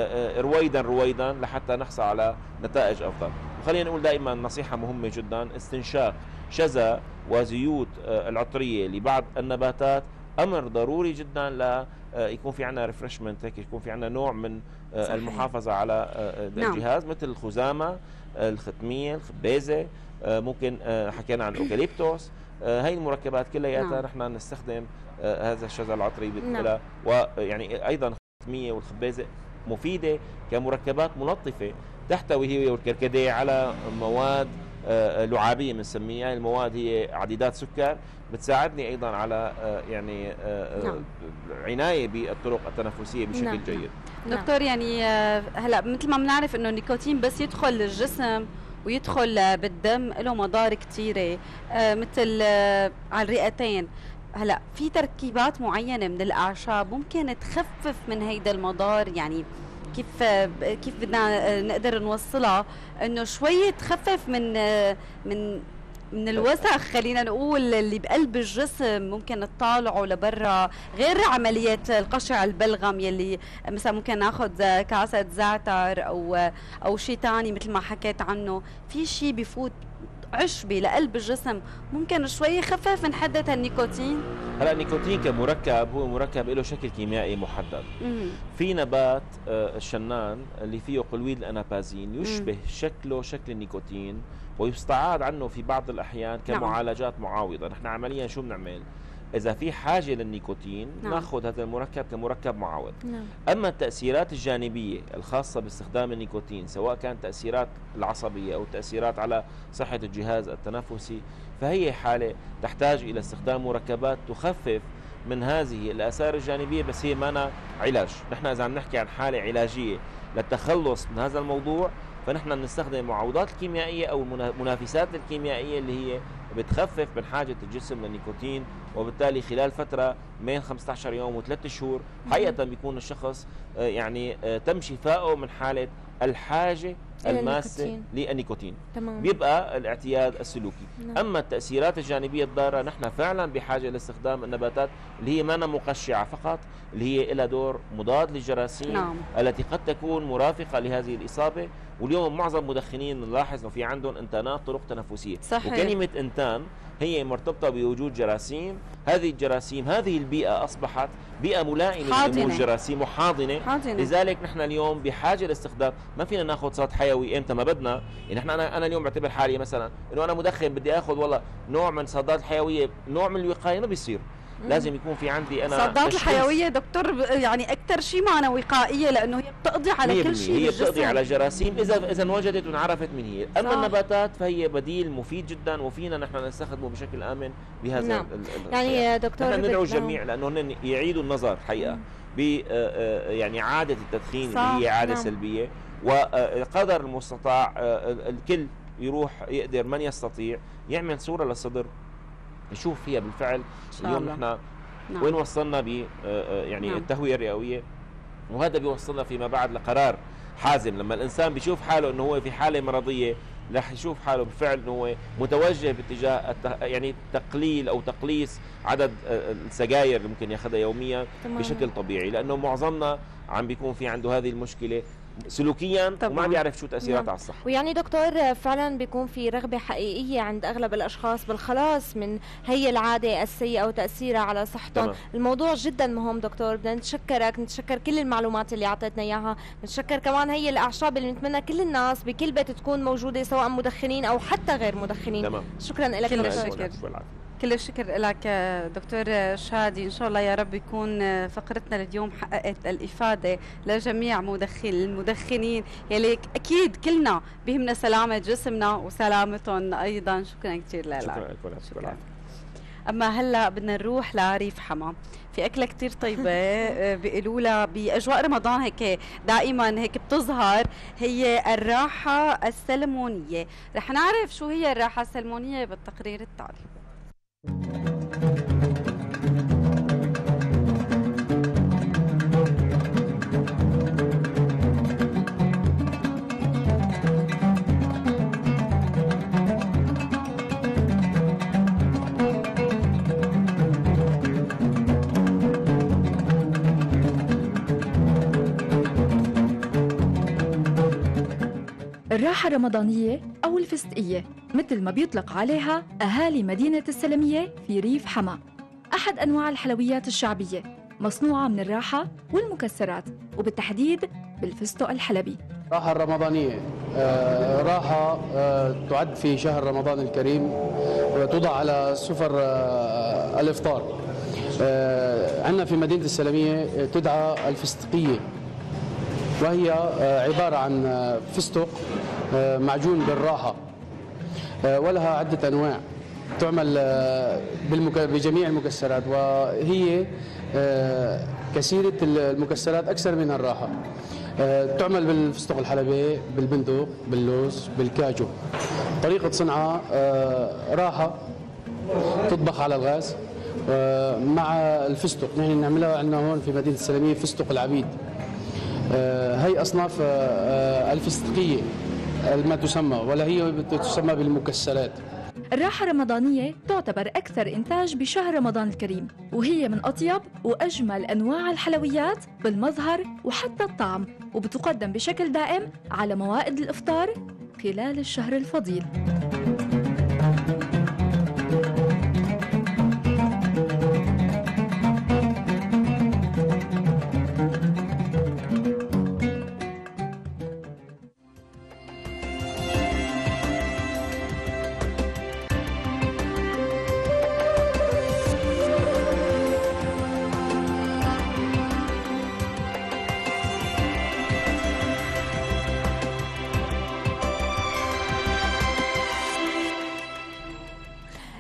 Speaker 5: رويدا رويدا لحتى نحصل على نتائج افضل. وخلينا نقول دائما نصيحه مهمه جدا، استنشاق شذا وزيوت العطريه لبعض النباتات امر ضروري جدا ل يكون في عندنا ريفرشمنت، هيك يكون في عندنا نوع من صحيح. المحافظه على الجهاز، نعم. مثل الخزامه، الختميه، الخبازه، ممكن حكينا عن الاوكاليبتوس. هاي المركبات كلياتها نعم. نحن نستخدم هذا الشذا العطري نعم. ويعني ايضا الختميه والخبازه مفيده كمركبات ملطفه، تحتوي هي والكركديه على مواد لعابيه بنسميها. المواد هي عديدات سكر، بتساعدني ايضا على يعني نعم. عنايه بالطرق التنفسيه بشكل نعم. جيد.
Speaker 3: دكتور، يعني هلا مثل ما بنعرف انه النيكوتين بس يدخل الجسم ويدخل بالدم له مضار كثيره آه مثل آه على الرئتين. هلا في تركيبات معينه من الاعشاب ممكن تخفف من هيدا المضار، يعني كيف آه كيف بدنا آه نقدر نوصلها انه شوي تخفف من آه من من الوسخ، خلينا نقول اللي بقلب الجسم ممكن نطالعه لبرا، غير عمليه القشع البلغم يلي مثلا ممكن ناخذ كاسه زعتر او او شيء ثاني مثل ما حكيت عنه. في شيء بفوت عشبي لقلب الجسم ممكن شوي يخفف من حده النيكوتين.
Speaker 5: هلا النيكوتين كمركب هو مركب له شكل كيميائي محدد. مم. في نبات الشنان اللي فيه قلويد الانابازين يشبه مم. شكله شكل النيكوتين، ويستعاض عنه في بعض الأحيان كمعالجات نعم. معاوضة. نحن عمليا شو بنعمل؟ إذا في حاجة للنيكوتين نعم. ناخذ هذا المركب كمركب معاوض. نعم. أما التأثيرات الجانبية الخاصة باستخدام النيكوتين، سواء كانت تأثيرات العصبية أو تأثيرات على صحة الجهاز التنفسي، فهي حالة تحتاج إلى استخدام مركبات تخفف من هذه الآثار الجانبية، بس هي مانا علاج. نحن إذا عم نحكي عن حالة علاجية للتخلص من هذا الموضوع، فنحن بنستخدم المعوضات الكيميائيه او المنافسات الكيميائيه اللي هي بتخفف من حاجه الجسم للنيكوتين، وبالتالي خلال فتره من خمسة عشر يوم وثلاث شهور حقيقه بيكون الشخص يعني تم شفائه من حاله الحاجه
Speaker 2: إلى
Speaker 5: الماسه
Speaker 2: النيكوتين.
Speaker 5: للنيكوتين،
Speaker 2: تمام.
Speaker 5: بيبقى الاعتياد السلوكي.
Speaker 2: نعم.
Speaker 5: اما التاثيرات الجانبيه الضاره نحن فعلا بحاجه لاستخدام النباتات اللي هي ما مقشعه فقط، اللي هي لها دور مضاد للجراثيم.
Speaker 3: نعم.
Speaker 5: التي قد تكون مرافقه لهذه الاصابه. واليوم معظم المدخنين نلاحظ انه في عندهم انتانات طرق تنفسيه،
Speaker 3: صحيح.
Speaker 5: وكلمه انتان هي مرتبطه بوجود جراثيم. هذه الجراثيم، هذه البيئه اصبحت بيئه ملائمه لنمو الجراثيم وحاضنه.
Speaker 3: حاضنة.
Speaker 5: لذلك نحن اليوم بحاجه لاستخدام، ما فينا ناخذ صوت حيوي امتى ما بدنا. يعني نحن انا انا اليوم بعتبر حالي مثلا انه انا مدخن بدي اخذ والله نوع من الصادات الحيويه، نوع من الوقايه، ما بيصير. لازم يكون في عندي انا
Speaker 3: صدات
Speaker 5: تشخيص.
Speaker 3: الحيويه دكتور يعني اكثر شيء معنا وقائيه، لانه هي بتقضي على كل شيء
Speaker 5: هي
Speaker 3: بالجسم.
Speaker 5: بتقضي على جراثيم اذا اذا انوجدت وانعرفت من هي. اما
Speaker 3: صح.
Speaker 5: النباتات فهي بديل مفيد جدا وفينا نحن نستخدمه بشكل امن بهذا.
Speaker 2: نعم.
Speaker 5: ال ال
Speaker 2: يعني دكتور
Speaker 5: نحن ندعو
Speaker 2: بدنا-
Speaker 5: الجميع لانه هن يعيدوا النظر حقيقه ب يعني عاده التدخين
Speaker 3: صح.
Speaker 5: اللي هي عاده
Speaker 2: نعم.
Speaker 5: سلبيه، وقدر المستطاع الكل يروح يقدر من يستطيع يعمل صوره للصدر يشوف فيها بالفعل اليوم
Speaker 3: الله.
Speaker 5: نحن
Speaker 3: نعم.
Speaker 5: وين وصلنا ب يعني
Speaker 3: نعم.
Speaker 5: التهويه الرئويه. وهذا بيوصلنا فيما بعد لقرار حازم. لما الانسان بيشوف حاله انه هو في حاله مرضيه رح يشوف حاله بالفعل انه هو متوجه باتجاه الت... يعني تقليل او تقليص عدد السجاير اللي ممكن ياخذها يوميا
Speaker 2: تمام.
Speaker 5: بشكل طبيعي، لانه معظمنا عم بيكون في عنده هذه المشكله سلوكيا
Speaker 3: طبعاً.
Speaker 5: وما بيعرف شو تاثيراتها
Speaker 2: نعم.
Speaker 5: على الصحه.
Speaker 2: ويعني دكتور فعلا بيكون في رغبة حقيقية عند أغلب الأشخاص بالخلاص من هي العادة السيئة وتأثيرها على صحتهم.
Speaker 5: تمام.
Speaker 2: الموضوع جدا مهم دكتور، بدنا نتشكرك، نتشكر كل المعلومات اللي أعطيتنا إياها، نتشكر كمان هي الأعشاب اللي نتمنى كل الناس بكل بيت تكون موجودة سواء مدخنين أو حتى غير مدخنين.
Speaker 5: تمام.
Speaker 2: شكرا لك
Speaker 3: كل
Speaker 2: دكتور.
Speaker 3: الشكر.
Speaker 5: والعافية.
Speaker 3: كل الشكر لك دكتور شادي. ان شاء الله يا رب يكون فقرتنا اليوم حققت الافاده لجميع مدخن المدخنين يلي اكيد كلنا بهمنا سلامه جسمنا وسلامتهم ايضا. شكرا كثير لك.
Speaker 5: شكرا لك.
Speaker 3: شكرا. اما هلا بدنا نروح لريف حما، في اكله كثير طيبه بيقولوا لها باجواء رمضان هيك دائما هيك بتظهر، هي الراحه السلمونيه. رح نعرف شو هي الراحه السلمونيه بالتقرير التالي.
Speaker 6: الراحة الرمضانية أو الفستقية مثل ما بيطلق عليها أهالي مدينة السلمية في ريف حما، أحد أنواع الحلويات الشعبية مصنوعة من الراحة والمكسرات وبالتحديد بالفستق الحلبي.
Speaker 7: الراحة الرمضانية آه، راحة آه، تعد في شهر رمضان الكريم وتوضع على سفر آه، الإفطار. آه، عندنا في مدينة السلمية تدعى الفستقية، وهي آه، عبارة عن آه، فستق آه، معجون بالراحة، آه، ولها عدة أنواع تعمل آه، بالمك... بجميع المكسرات، وهي آه، كثيرة المكسرات أكثر منها الراحة. آه، تعمل بالفستق الحلبي، بالبندق، باللوز، بالكاجو. طريقة صنعها آه، راحة تطبخ على الغاز آه، مع الفستق. نحن نعملها عندنا هون في مدينة السلمية فستق العبيد. آه، هي أصناف آه، الفستقية ما تسمى، ولا هي تسمى بالمكسرات.
Speaker 6: الراحة الرمضانية تعتبر أكثر إنتاج بشهر رمضان الكريم، وهي من أطيب وأجمل أنواع الحلويات بالمظهر وحتى الطعم، وبتقدم بشكل دائم على موائد الإفطار خلال الشهر الفضيل.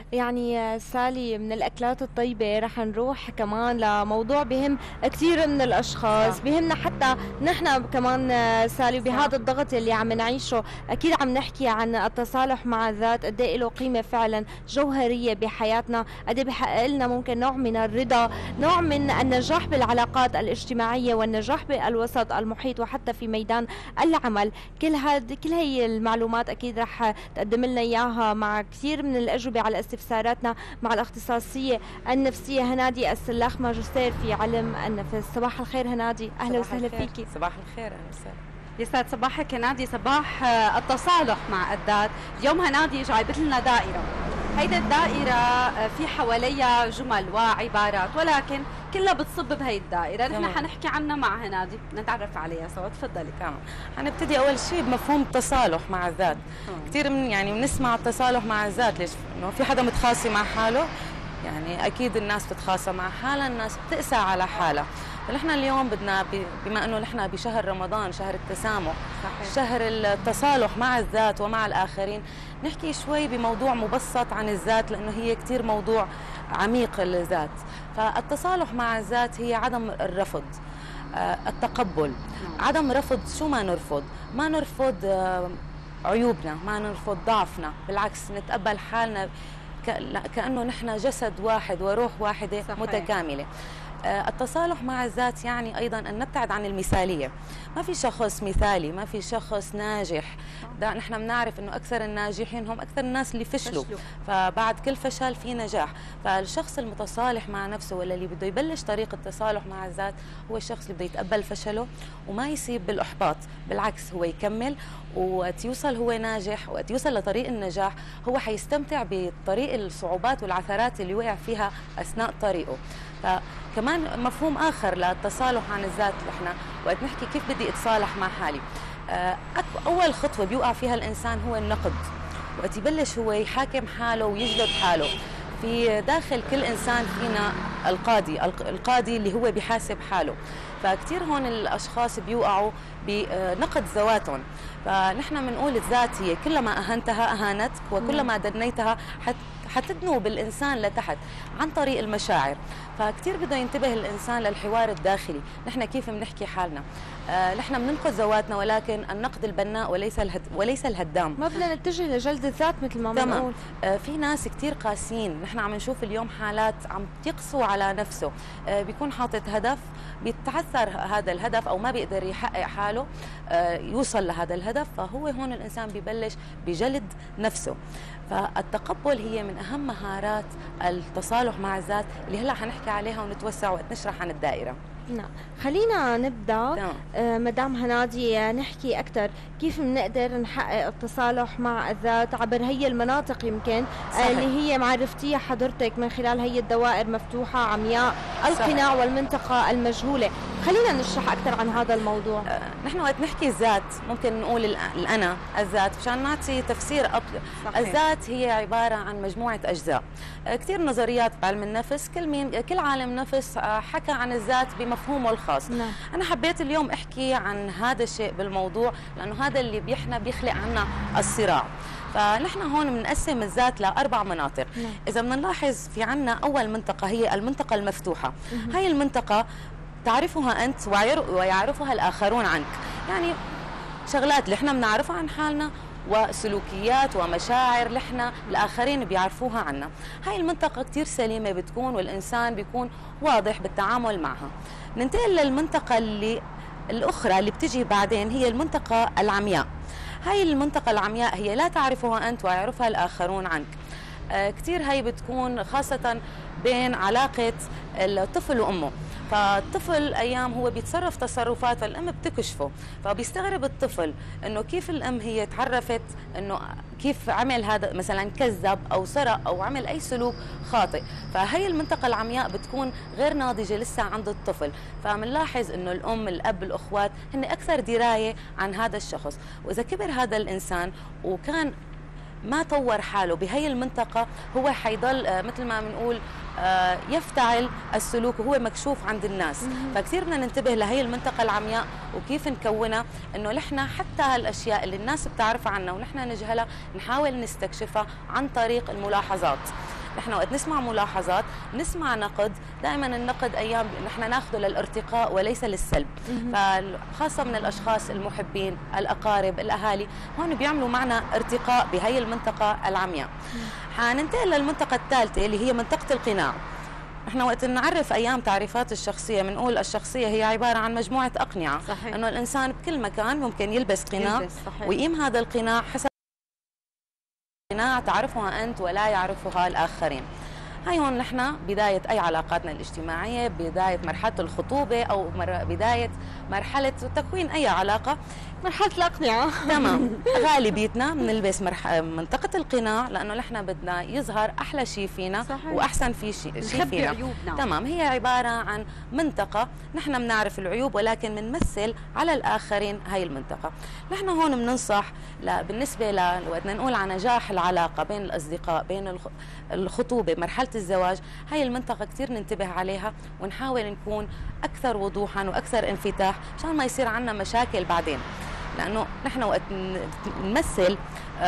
Speaker 2: يعني سالي من الأكلات الطيبة رح نروح كمان لموضوع بهم كثير من الأشخاص، بهمنا حتى نحن كمان سالي بهذا الضغط اللي عم نعيشه. أكيد عم نحكي عن التصالح مع الذات، قد ايه له قيمة فعلا جوهرية بحياتنا، قد ايه بحقق لنا ممكن نوع من الرضا، نوع من النجاح بالعلاقات الاجتماعية والنجاح بالوسط المحيط وحتى في ميدان العمل. كل هاد كل هي المعلومات أكيد رح تقدم لنا إياها مع كثير من الأجوبة على استفساراتنا مع الاختصاصية النفسية هنادي السلاخ، ماجستير في علم النفس. صباح الخير هنادي، أهلا وسهلا فيكي.
Speaker 8: صباح الخير، أهلا وسهلا.
Speaker 3: يسعد صباحك هنادي، صباح التصالح مع الذات. اليوم هنادي جايبت لنا دائرة، هيدا الدائرة في حواليها جمل وعبارات ولكن كلها بتصب بهي الدائرة. نحن حنحكي عنها مع هنادي، نتعرف عليها سوا. تفضلي.
Speaker 8: تمام. حنبتدي أول شيء بمفهوم التصالح مع الذات. كثير من يعني بنسمع التصالح مع الذات، ليش؟ إنه في حدا متخاصم مع حاله، يعني أكيد الناس بتتخاصم مع حالها، الناس بتقسى على حالها. فنحن اليوم بدنا بما انه نحن بشهر رمضان، شهر التسامح، صحيح. شهر التصالح مع الذات ومع الاخرين، نحكي شوي بموضوع مبسط عن الذات لانه هي كثير موضوع عميق الذات. فالتصالح مع الذات هي عدم الرفض، التقبل، عدم رفض شو ما نرفض، ما نرفض عيوبنا، ما نرفض ضعفنا، بالعكس نتقبل حالنا كأنه نحن جسد واحد وروح واحدة، صحيح. متكاملة. التصالح مع الذات يعني أيضا أن نبتعد عن المثالية. ما في شخص مثالي، ما في شخص ناجح. ده نحن بنعرف أنه أكثر الناجحين هم أكثر الناس اللي فشلوا، فشلوا. فبعد كل فشل في نجاح. فالشخص المتصالح مع نفسه ولا اللي بده يبلش طريق التصالح مع الذات هو الشخص اللي بده يتقبل فشله وما يسيب بالإحباط، بالعكس هو يكمل، وقت يوصل هو ناجح، وقت يوصل لطريق النجاح هو حيستمتع بطريق الصعوبات والعثرات اللي وقع فيها أثناء طريقه. فكمان مفهوم آخر للتصالح عن الذات، نحن وقت نحكي كيف بدي أتصالح مع حالي، أول خطوة بيوقع فيها الإنسان هو النقد. وقت يبلش هو يحاكم حاله ويجلد حاله، في داخل كل إنسان فينا القاضي، القاضي اللي هو بيحاسب حاله. فكتير هون الأشخاص بيوقعوا بنقد ذواتهم. فنحن بنقول الذات هي كلما أهنتها أهانتك، وكلما دنيتها حت حتدنو بالإنسان لتحت عن طريق المشاعر. فكتير بده ينتبه الإنسان للحوار الداخلي، نحن كيف بنحكي حالنا. آه نحن بننقد ذواتنا ولكن النقد البناء وليس الهد... وليس الهدام.
Speaker 2: ما بدنا نتجه لجلد الذات مثل ما بنقول.
Speaker 8: آه في ناس كتير قاسيين، نحن عم نشوف اليوم حالات عم يقسوا على نفسه، آه بيكون حاطط هدف، بيتعثر هذا الهدف او ما بيقدر يحقق حاله آه يوصل لهذا الهدف، فهو هون الإنسان بيبلش بجلد نفسه. فالتقبل هي من أهم مهارات التصالح مع الذات اللي هلا حنحكي عليها ونتوسع وقت نشرح عن الدائرة.
Speaker 2: نعم، خلينا نبدا آه مدام هنادي، آه نحكي اكثر كيف بنقدر نحقق التصالح مع الذات عبر هي المناطق يمكن آه اللي هي معرفتيها حضرتك من خلال هي الدوائر مفتوحه عمياء، القناع والمنطقه المجهوله. خلينا نشرح اكثر عن هذا الموضوع.
Speaker 8: آه نحن وقت نحكي الذات ممكن نقول الانا، الذات مشان نعطي تفسير أطلق. الذات هي عباره عن مجموعه اجزاء. آه كثير نظريات بعلم النفس، كل مين كل عالم نفس آه حكى عن الذات بمفهومه الخاص. نعم. أنا حبيت اليوم أحكي عن هذا الشيء بالموضوع لأنه هذا اللي بيحنا بيخلق عنا الصراع. فنحن هون بنقسم الذات لأربع مناطق. نعم. إذا بنلاحظ في عنا أول منطقة هي المنطقة المفتوحة. مم. هاي المنطقة تعرفها أنت ويعرفها الآخرون عنك، يعني شغلات اللي احنا بنعرفها عن حالنا وسلوكيات ومشاعر اللي احنا الآخرين بيعرفوها عنا. هاي المنطقة كتير سليمة بتكون والإنسان بيكون واضح بالتعامل معها. ننتقل للمنطقة اللي الأخرى اللي بتجي بعدين، هي المنطقة العمياء. هاي المنطقة العمياء هي لا تعرفها أنت ويعرفها الآخرون عنك. آه كتير هاي بتكون خاصة بين علاقة الطفل وأمه. فالطفل ايام هو بيتصرف تصرفات الام بتكشفه، فبيستغرب الطفل انه كيف الام هي تعرفت انه كيف عمل هذا، مثلا كذب او سرق او عمل اي سلوك خاطئ. فهي المنطقه العمياء بتكون غير ناضجه لسه عند الطفل. فبنلاحظ انه الام، الاب، الاخوات هن اكثر درايه عن هذا الشخص. واذا كبر هذا الانسان وكان ما طور حاله بهي المنطقة، هو حيضل مثل ما بنقول يفتعل السلوك وهو مكشوف عند الناس. فكثير بدنا ننتبه لهي المنطقة العمياء وكيف نكونها، انه نحن حتى هالاشياء اللي الناس بتعرفها عنا ونحن نجهلها نحاول نستكشفها عن طريق الملاحظات. نحن وقت نسمع ملاحظات نسمع نقد، دائما النقد ايام نحن ناخذه للارتقاء وليس للسلب. فخاصه من الاشخاص المحبين، الاقارب، الاهالي، هون بيعملوا معنا ارتقاء بهي المنطقه العمياء. حننتقل للمنطقه الثالثه اللي هي منطقه القناع. احنا وقت نعرف ايام تعريفات الشخصيه بنقول الشخصيه هي عباره عن مجموعه اقنعه، صحيح. انه الانسان بكل مكان ممكن يلبس قناع، يلبس ويقيم هذا القناع حسب قناع تعرفها انت ولا يعرفها الاخرين. هاي هون نحن بداية أي علاقاتنا الاجتماعية، بداية مرحلة الخطوبة أو مر... بداية مرحلة تكوين أي علاقة،
Speaker 2: مرحلة الأقنعة.
Speaker 8: تمام. غالبيتنا بنلبس مرح... منطقة القناع لأنه نحن بدنا يظهر أحلى شيء فينا، صحيح. وأحسن في شيء شي فينا.
Speaker 3: عيوبنا.
Speaker 8: تمام. هي عبارة عن منطقة نحن بنعرف العيوب ولكن بنمثل على الآخرين هاي المنطقة. نحن هون بننصح ل... بالنسبة ل... وقت نقول عن نجاح العلاقة بين الأصدقاء، بين الخ... الخطوبة، مرحلة الزواج، هاي المنطقة كثير ننتبه عليها ونحاول نكون أكثر وضوحا وأكثر انفتاح عشان ما يصير عنا مشاكل بعدين. لأنه نحن وقت نمثل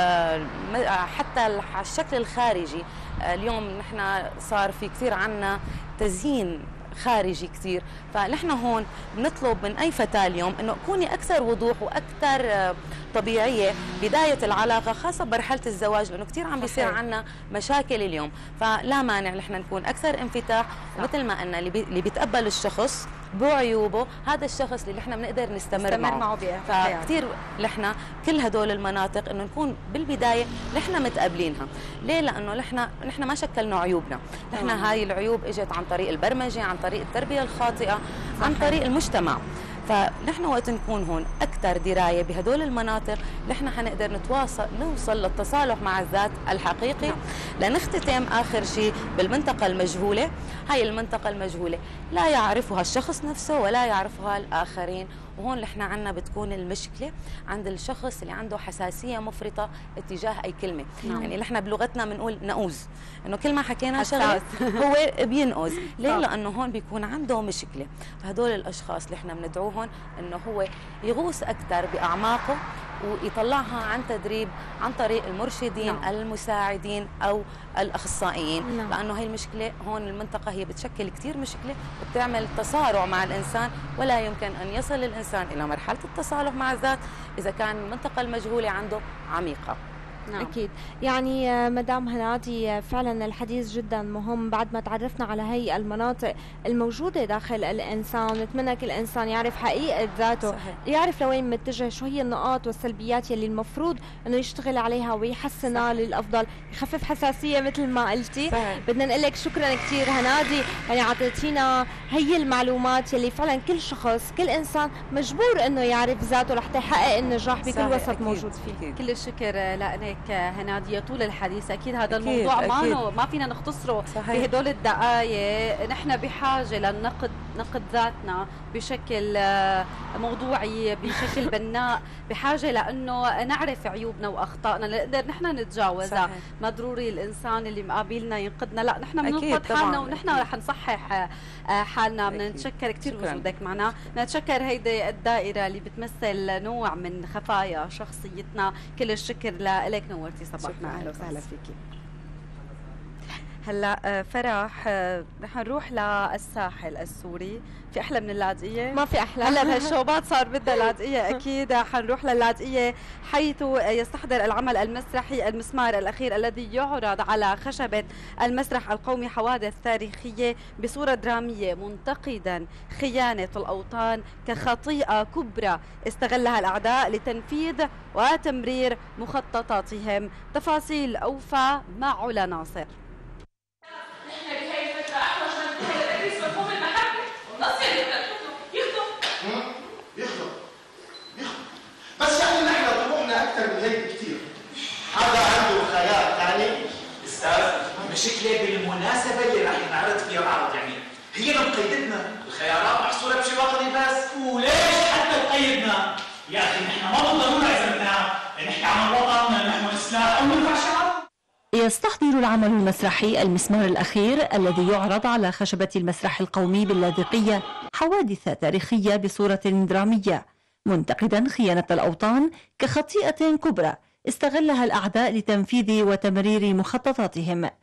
Speaker 8: حتى على الشكل الخارجي، اليوم نحن صار في كثير عنا تزيين خارجي كثير، فنحن هون بنطلب من أي فتاة اليوم أنه كوني أكثر وضوح وأكثر طبيعية بداية العلاقة، خاصة بمرحلة الزواج، لأنه كثير عم بيصير عنا مشاكل اليوم. فلا مانع نحن نكون أكثر انفتاح، ومثل ما قلنا اللي, بي اللي بيتقبل الشخص بعيوبه هذا الشخص اللي نحن بنقدر نستمر, نستمر معه, معه فكثير نحن كل هدول المناطق انه نكون بالبدايه نحن متقبلينها. ليه؟ لانه نحن نحن ما شكلنا عيوبنا، نحن هاي العيوب اجت عن طريق البرمجه، عن طريق التربيه الخاطئه، عن طريق المجتمع. فنحن وقت نكون هون اكثر درايه بهدول المناطق نحن حنقدر نتواصل نوصل للتصالح مع الذات الحقيقي. لنختتم اخر شيء بالمنطقه المجهوله. هاي المنطقه المجهوله لا يعرفها الشخص نفسه ولا يعرفها الاخرين، وهون نحن عنا بتكون المشكله عند الشخص اللي عنده حساسيه مفرطه اتجاه اي كلمه. نعم. يعني نحن بلغتنا بنقول نقوز، انه كل ما حكينا شغله هو بينقز. ليه؟ لانه هون بيكون عنده مشكله. فهدول الاشخاص اللي احنا بندعوهم انه هو يغوص اكثر باعماقه ويطلعها عن تدريب عن طريق المرشدين، نعم. المساعدين او الاخصائيين، نعم. لانه هي المشكله هون المنطقه هي بتشكل كثير مشكله وبتعمل تصارع مع الانسان، ولا يمكن ان يصل الانسان الى مرحله التصالح مع الذات اذا كان المنطقه المجهوله عنده عميقه.
Speaker 2: نعم. أكيد. يعني مدام هنادي فعلا الحديث جدا مهم بعد ما تعرفنا على هي المناطق الموجودة داخل الإنسان. نتمنى كل إنسان يعرف حقيقة ذاته، صحيح. يعرف لوين متجه، شو هي النقاط والسلبيات يلي المفروض أنه يشتغل عليها ويحسنها للأفضل، يخفف حساسية مثل ما قلتي. صحيح. بدنا نقول لك شكرا كثير هنادي، يعني عطيتينا هي المعلومات يلي فعلا كل شخص كل إنسان مجبور أنه يعرف ذاته لحتى يحقق النجاح بكل وسط أكيد. موجود فيه.
Speaker 3: كل الشكر لك هنادية طول الحديث. أكيد هذا أكيد الموضوع ما ما فينا نختصره بهدول الدقائق. نحن بحاجة للنقد، نقد ذاتنا بشكل موضوعي، بشكل بناء، بحاجة لأنه نعرف عيوبنا وأخطائنا لنقدر نحن نتجاوزها. ما ضروري الإنسان اللي مقابلنا ينقدنا، لا نحن بننقد حالنا ونحن رح نصحح حالنا. بدنا نتشكر كثير وجودك معنا، نتشكر هيدي الدائرة اللي بتمثل نوع من خفايا شخصيتنا. كل الشكر لك، نورتي صباحنا. أهلا وسهلا فيكي. هلا فرح رح نروح للساحل السوري. في احلى من اللاذقيه؟
Speaker 2: ما في احلى.
Speaker 3: هلا بهالشوبات صار بدها لاذقيه اكيد. حنروح لللاذقيه حيث يستحضر العمل المسرحي المسمار الاخير الذي يعرض على خشبه المسرح القومي حوادث تاريخيه بصوره دراميه منتقدا خيانه الاوطان كخطيئه كبرى استغلها الاعداء لتنفيذ وتمرير مخططاتهم. تفاصيل اوفى مع علا ناصر.
Speaker 9: بس يعني نحن طموحنا اكثر من هيك كثير. هذا عنده خيال ثاني. استاذ مشكله بالمناسبه اللي راح ينعرض فيها العرض، يعني هي مقيدتنا الخيارات محصوره بشيء وطني بس. وليش حتى تقيدنا؟ يا اخي نحن ما بالضروره اذا بدنا نحكي عن الوطن نحن الاصلاح او نرفع شعار.
Speaker 10: يستحضر العمل المسرحي المسمار الأخير الذي يعرض على خشبة المسرح القومي باللاذقية حوادث تاريخية بصورة درامية منتقدا خيانة الأوطان كخطيئة كبرى استغلها الأعداء لتنفيذ وتمرير مخططاتهم.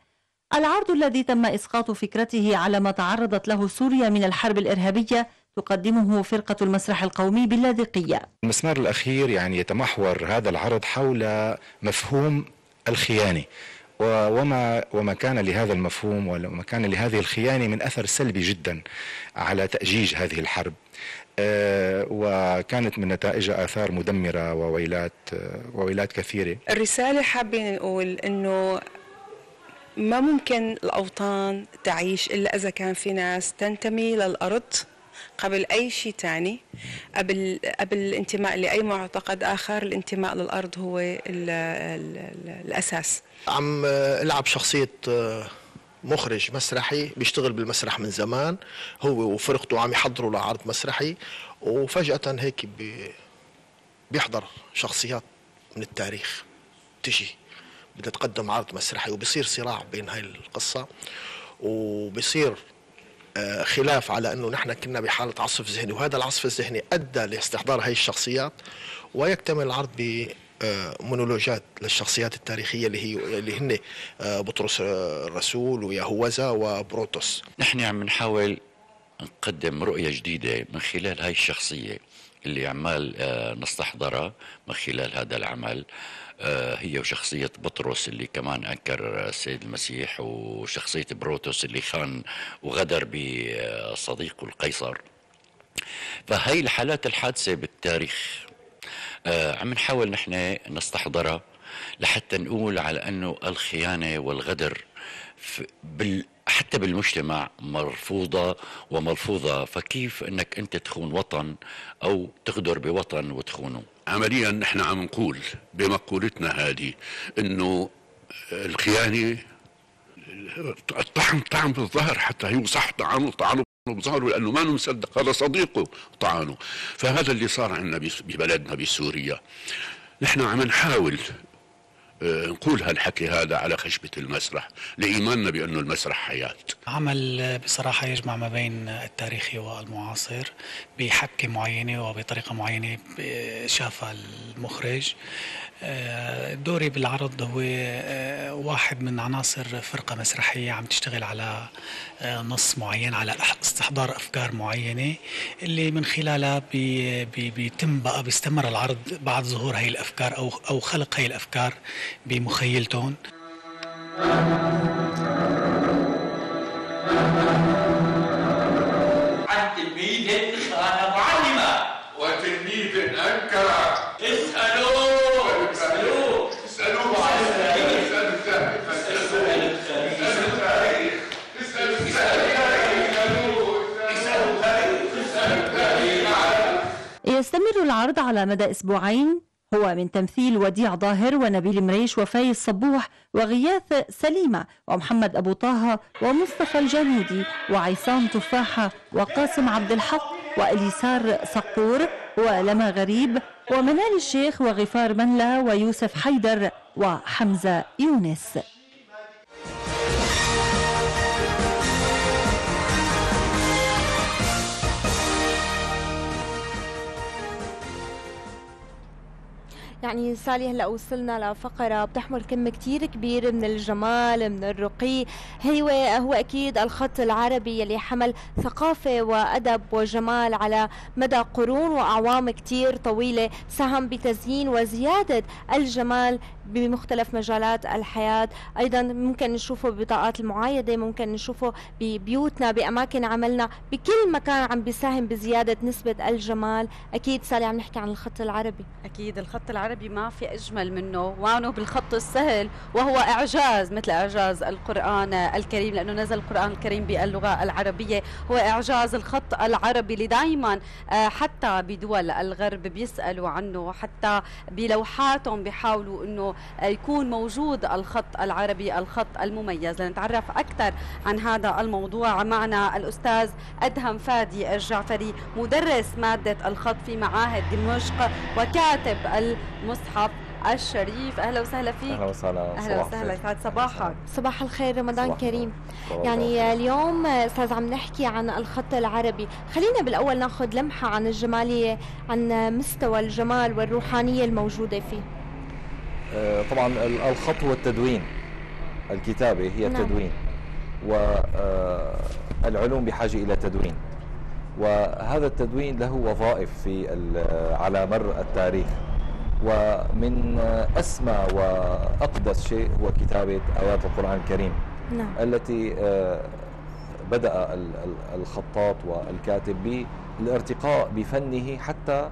Speaker 10: العرض الذي تم إسقاط فكرته على ما تعرضت له سوريا من الحرب الإرهابية تقدمه فرقة المسرح القومي باللاذقية.
Speaker 11: المسمار الأخير يعني يتمحور هذا العرض حول مفهوم الخيانة وما وما كان لهذا المفهوم وما كان لهذه الخيانة من أثر سلبي جدا على تأجيج هذه الحرب، أه وكانت من نتائجها آثار مدمرة وويلات أه وويلات كثيرة.
Speaker 12: الرسالة حابين نقول إنه ما ممكن الأوطان تعيش إلا إذا كان في ناس تنتمي للأرض قبل أي شيء تاني، قبل قبل الانتماء لأي معتقد آخر. الانتماء للأرض هو ال ال ال الأساس.
Speaker 13: عم ألعب شخصية مخرج مسرحي بيشتغل بالمسرح من زمان، هو وفرقته عم يحضروا لعرض مسرحي، وفجأة هيك بيحضر شخصيات من التاريخ تجي بدها تقدم عرض مسرحي، وبصير صراع بين هاي القصة، وبصير خلاف على انه نحن كنا بحاله عصف ذهني، وهذا العصف الذهني ادى لاستحضار هاي الشخصيات، ويكتمل العرض بمونولوجات للشخصيات التاريخيه اللي هي اللي هن بطرس الرسول ويهوذا وبروتوس.
Speaker 14: نحن عم نحاول نقدم رؤيه جديده من خلال هاي الشخصيه اللي عمال نستحضرها من خلال هذا العمل، هي وشخصية بطرس اللي كمان أنكر السيد المسيح، وشخصية بروتوس اللي خان وغدر بصديقه القيصر. فهي الحالات الحادثة بالتاريخ عم نحاول نحن نستحضرها لحتى نقول على أنه الخيانة والغدر بال حتى بالمجتمع مرفوضة وملفوظة، فكيف أنك أنت تخون وطن أو تغدر بوطن وتخونه؟
Speaker 15: عمليا نحن عم نقول بمقولتنا هذه انه الخيانه الطعن طعن بالظهر حتى يوصح طعنه طعنه بظهره لانه ما مصدق هذا صديقه طعنه. فهذا اللي صار عندنا ببلدنا بسوريا. نحن عم نحاول نقول هالحكي هذا على خشبة المسرح لإيماننا بأنه المسرح حياة.
Speaker 16: عمل بصراحة يجمع ما بين التاريخي والمعاصر بحبكة معينة وبطريقة معينة شافها المخرج. دوري بالعرض هو واحد من عناصر فرقة مسرحية عم تشتغل على نص معين، على استحضار أفكار معينة اللي من خلالها بي بي بيتم بقى بيستمر العرض بعد ظهور هاي الأفكار أو أو خلق هاي الأفكار بمخيلتهم.
Speaker 9: عن تلميذ خان معلمة وتلميذ أنكر. اسألوا اسألوا اسألوا
Speaker 10: يستمر العرض على مدى أسبوعين، هو من تمثيل وديع ظاهر ونبيل مريش وفايز صبوح وغياث سليمة ومحمد أبو طه ومصطفى الجانودي وعصام تفاحة وقاسم عبد الحق وإليسار صقور ولما غريب ومنال الشيخ وغفار منلة ويوسف حيدر وحمزة يونس.
Speaker 2: يعني سالي هلا وصلنا لفقرة بتحمل كم كتير كبير من الجمال من الرقي، هو هو أكيد الخط العربي يلي حمل ثقافة وأدب وجمال على مدى قرون وأعوام كتير طويلة، ساهم بتزيين وزيادة الجمال بمختلف مجالات الحياة. أيضا ممكن نشوفه ببطاقات المعايدة، ممكن نشوفه ببيوتنا بأماكن عملنا، بكل مكان عم بيساهم بزيادة نسبة الجمال. أكيد سالي عم نحكي عن الخط العربي.
Speaker 3: أكيد الخط العربي ما في أجمل منه، وعنه بالخط السهل وهو إعجاز مثل إعجاز القرآن الكريم، لأنه نزل القرآن الكريم باللغة العربية. هو إعجاز الخط العربي اللي دائما حتى بدول الغرب بيسألوا عنه، حتى بلوحاتهم بيحاولوا أنه يكون موجود الخط العربي الخط المميز. لنتعرف أكثر عن هذا الموضوع معنا الأستاذ أدهم فادي الجعفري، مدرس مادة الخط في معاهد دمشق وكاتب المصحف الشريف. أهلا وسهلا فيك.
Speaker 5: أهلا وسهلا.
Speaker 3: أهلا وسهلا، يسعد صباحك.
Speaker 2: صباح الخير، رمضان
Speaker 5: صباح
Speaker 2: كريم.
Speaker 5: صباح
Speaker 2: يعني اليوم أستاذ عم نحكي عن الخط العربي، خلينا بالأول ناخذ لمحة عن الجمالية، عن مستوى الجمال والروحانية الموجودة فيه.
Speaker 17: طبعا الخط والتدوين الكتابة هي التدوين، والعلوم بحاجة إلى تدوين، وهذا التدوين له وظائف في على مر التاريخ، ومن أسمى وأقدس شيء هو كتابة آيات القرآن الكريم. نعم. التي بدأ الخطاط والكاتب بالارتقاء بفنه حتى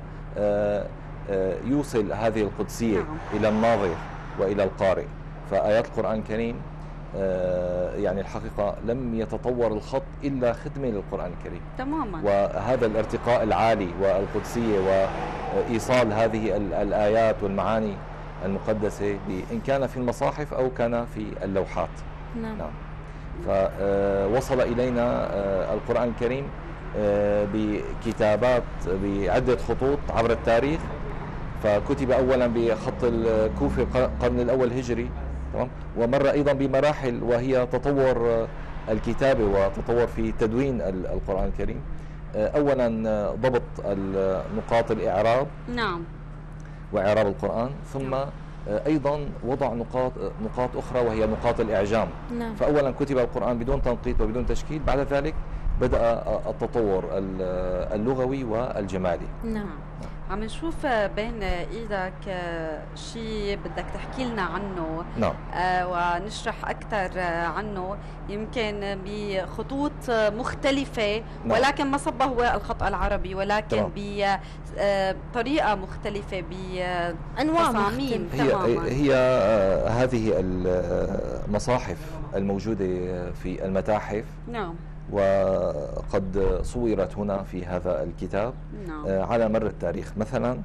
Speaker 17: يوصل هذه القدسية نعم. إلى الناظر وإلى القارئ. فآيات القرآن الكريم يعني الحقيقة لم يتطور الخط إلا خدمة للقرآن الكريم
Speaker 3: تماما.
Speaker 17: وهذا الارتقاء العالي والقدسية وإيصال هذه الآيات والمعاني المقدسة إن كان في المصاحف أو كان في اللوحات. نعم, نعم. فوصل إلينا القرآن الكريم بكتابات بعدة خطوط عبر التاريخ. فكتب أولا بخط الكوفي القرن الأول هجري، تمام، ومر أيضا بمراحل وهي تطور الكتابة وتطور في تدوين القرآن الكريم. أولا ضبط نقاط الإعراب
Speaker 3: نعم
Speaker 17: وإعراب القرآن، ثم نعم. أيضا وضع نقاط نقاط أخرى وهي نقاط الإعجام. نعم. فأولا كتب القرآن بدون تنقيط وبدون تشكيل، بعد ذلك بدأ التطور اللغوي والجمالي.
Speaker 3: نعم. عم نشوف بين ايدك شيء بدك تحكي لنا عنه.
Speaker 17: نعم.
Speaker 3: آه ونشرح اكثر عنه، يمكن بخطوط مختلفه. نعم. ولكن ما صبه هو الخط العربي، ولكن بطريقه مختلفه بانواع مختلفه.
Speaker 17: هي تماما. هي هذه المصاحف الموجوده في المتاحف.
Speaker 3: نعم.
Speaker 17: وقد صورت هنا في هذا الكتاب
Speaker 3: نعم.
Speaker 17: على مر التاريخ. مثلا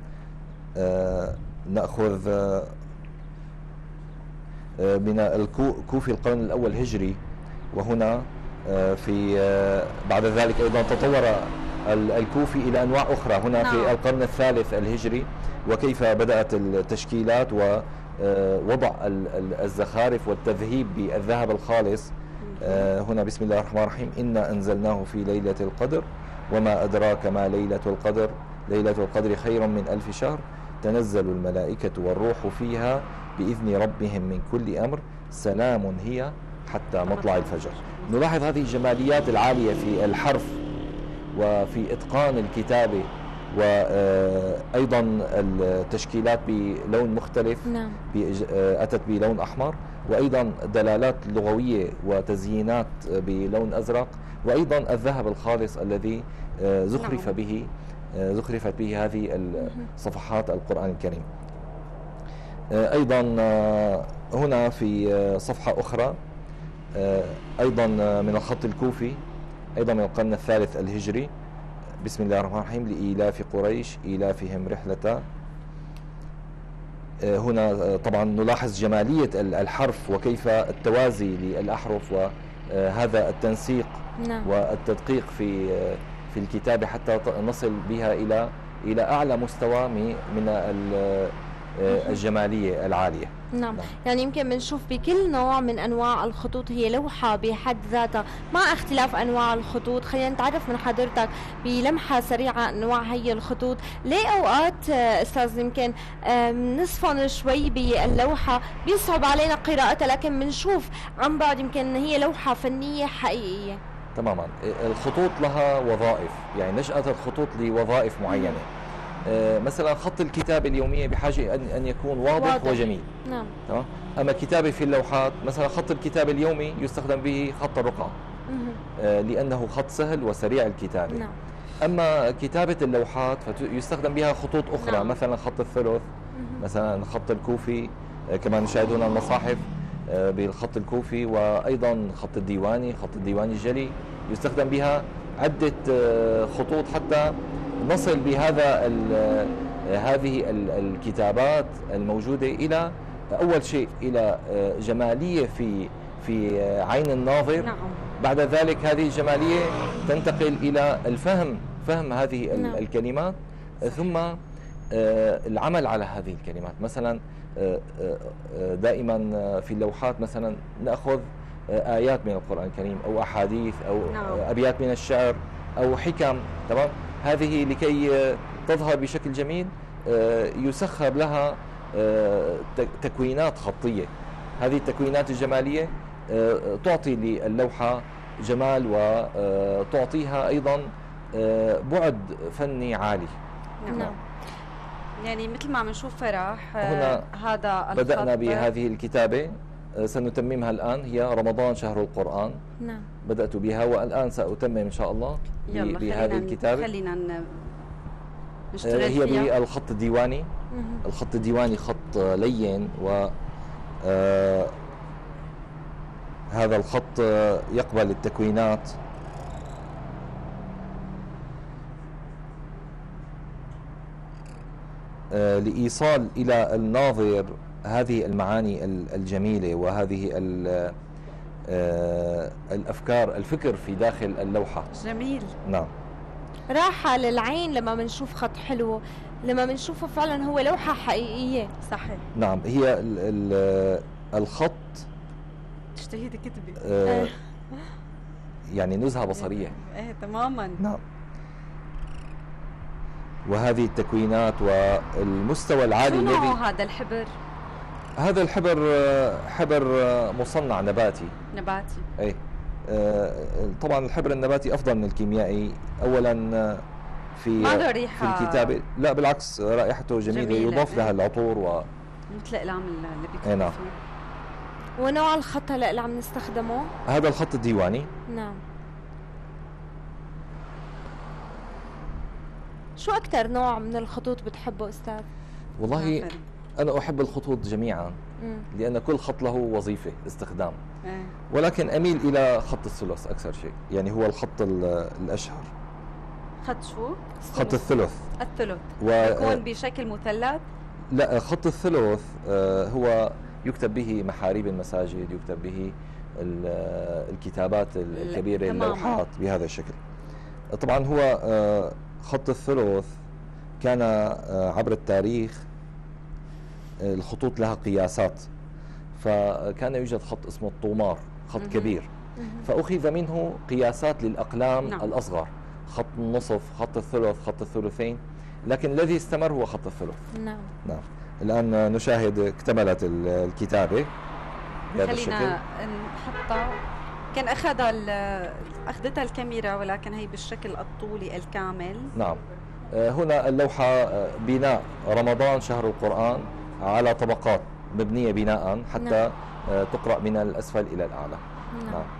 Speaker 17: نأخذ من الكوفي القرن الأول هجري، وهنا في بعد ذلك أيضا تطور الكوفي إلى أنواع أخرى هنا نعم. في القرن الثالث الهجري، وكيف بدأت التشكيلات ووضع الزخارف والتذهيب بالذهب الخالص. آه هنا بسم الله الرحمن الرحيم: إنا أنزلناه في ليلة القدر وما أدراك ما ليلة القدر ليلة القدر خير من ألف شهر تنزل الملائكة والروح فيها بإذن ربهم من كل أمر سلام هي حتى مطلع الفجر. نلاحظ هذه الجماليات العالية في الحرف وفي إتقان الكتابة، وأيضا التشكيلات بلون مختلف.
Speaker 2: نعم.
Speaker 17: أتت بلون أحمر، وأيضا دلالات لغوية وتزيينات بلون أزرق، وأيضا الذهب الخالص الذي زخرف نعم. به زخرفت به هذه صفحات القرآن الكريم. أيضا هنا في صفحة أخرى أيضا من الخط الكوفي، أيضا من القرن الثالث الهجري: بسم الله الرحمن الرحيم لإيلاف قريش إيلافهم رحلة. هنا طبعا نلاحظ جمالية الحرف وكيف التوازي للأحرف وهذا التنسيق
Speaker 2: نعم.
Speaker 17: والتدقيق في في الكتابة حتى نصل بها إلى إلى أعلى مستوى من الجمالية العالية.
Speaker 2: نعم. نعم. يعني يمكن بنشوف بكل نوع من أنواع الخطوط هي لوحة بحد ذاتها مع اختلاف أنواع الخطوط. خلينا نتعرف من حضرتك بلمحة سريعة أنواع هي الخطوط. ليه أوقات أستاذ يمكن نصفن شوي باللوحة بيصعب علينا قراءتها، لكن بنشوف عن بعد يمكن هي لوحة فنية حقيقية؟
Speaker 17: تماما. الخطوط لها وظائف، يعني نشأت الخطوط لوظائف معينة. آه مثلا خط الكتابة اليومية بحاجة أن أن يكون واضح, واضح. وجميل.
Speaker 2: نعم.
Speaker 17: تمام. أما كتابة في اللوحات، مثلا خط الكتابة اليومي يستخدم به خط الرقعة آه لأنه خط سهل وسريع الكتابة.
Speaker 2: نعم.
Speaker 17: أما كتابة اللوحات فيستخدم بها خطوط أخرى. نعم. مثلا خط الثلث، مثلا خط الكوفي، آه كما نشاهدون المصاحف آه بالخط الكوفي، وأيضا خط الديواني، خط الديواني الجلي يستخدم بها عدة آه خطوط حتى نصل بهذا ال هذه ال الكتابات الموجودة إلى أول شيء إلى جمالية في في عين الناظر.
Speaker 3: نعم.
Speaker 17: بعد ذلك هذه الجمالية تنتقل إلى الفهم، فهم هذه
Speaker 2: نعم.
Speaker 17: الكلمات، ثم العمل على هذه الكلمات. مثلا دائما في اللوحات مثلا نأخذ آيات من القرآن الكريم أو أحاديث أو
Speaker 3: نعم.
Speaker 17: أبيات من الشعر أو حكم، تمام. هذه لكي تظهر بشكل جميل يسخر لها تكوينات خطية. هذه التكوينات الجمالية تعطي للوحة جمال وتعطيها أيضا بعد فني عالي.
Speaker 3: نعم. يعني مثل ما عم نشوف فرح
Speaker 17: هنا
Speaker 3: هذا الخط
Speaker 17: بدأنا بهذه الكتابة، سنتممها الآن، هي رمضان شهر القرآن.
Speaker 2: نعم.
Speaker 17: بدأت بها والآن سأتمم إن شاء الله بهذه الكتابة.
Speaker 3: خلينا نشتغل
Speaker 17: هي
Speaker 3: فيها.
Speaker 17: بالخط الديواني. الخط الديواني خط لين، و هذا الخط يقبل التكوينات. لإيصال إلى الناظر هذه المعاني الجميلة وهذه الأفكار، الفكر في داخل اللوحة.
Speaker 3: جميل.
Speaker 17: نعم.
Speaker 2: راحة للعين لما بنشوف خط حلو، لما بنشوفه فعلا هو لوحة حقيقية.
Speaker 3: صحيح.
Speaker 17: نعم. هي ال ال الخط
Speaker 3: تشتهي كتبي.
Speaker 17: آه يعني نزهة بصرية.
Speaker 3: ايه تماما.
Speaker 17: نعم. وهذه التكوينات والمستوى العالي
Speaker 3: الذي
Speaker 17: الذي
Speaker 3: هذا الحبر.
Speaker 17: هذا الحبر حبر مصنع نباتي.
Speaker 3: نباتي.
Speaker 17: اي طبعا الحبر النباتي افضل من الكيميائي. اولا في
Speaker 3: ما له ريحة
Speaker 17: في الكتابه، لا بالعكس رائحته جميله, جميلة. يضاف لها العطور و
Speaker 3: مثل الاقلام اللي بيكتبوا
Speaker 17: نعم.
Speaker 2: فيه. ونوع الخط هلا اللي عم نستخدمه
Speaker 17: هذا الخط الديواني.
Speaker 2: نعم. شو أكثر نوع من الخطوط بتحبه أستاذ؟
Speaker 17: والله أنا أحب الخطوط جميعا.
Speaker 2: مم.
Speaker 17: لأن كل خط له وظيفة استخدام.
Speaker 3: ايه.
Speaker 17: ولكن أميل إلى خط الثلث أكثر شيء، يعني هو الخط الأشهر.
Speaker 3: خط شو؟
Speaker 17: خط الثلث.
Speaker 3: الثلث
Speaker 17: و...
Speaker 3: يكون بشكل مثلث؟
Speaker 17: لا، خط الثلث هو يكتب به محاريب المساجد، يكتب به الكتابات الكبيرة، اللوحات بهذا الشكل. طبعا هو خط الثلث كان عبر التاريخ الخطوط لها قياسات، فكان يوجد خط اسمه الطومار، خط كبير، فأخذ منه قياسات للأقلام نعم. الأصغر، خط النصف، خط الثلث، خط الثلثين، لكن الذي استمر هو خط الثلث.
Speaker 2: نعم.
Speaker 17: نعم. الآن نشاهد اكتملت الكتابة بهذا الشكل.
Speaker 3: خلينا نحطها. كان أخذها أخذتها الكاميرا، ولكن هي بالشكل الطولي الكامل.
Speaker 17: نعم. هنا اللوحة بناء رمضان شهر القرآن على طبقات مبنية بناء حتى نعم. تقرأ من الأسفل إلى الأعلى. نعم. نعم.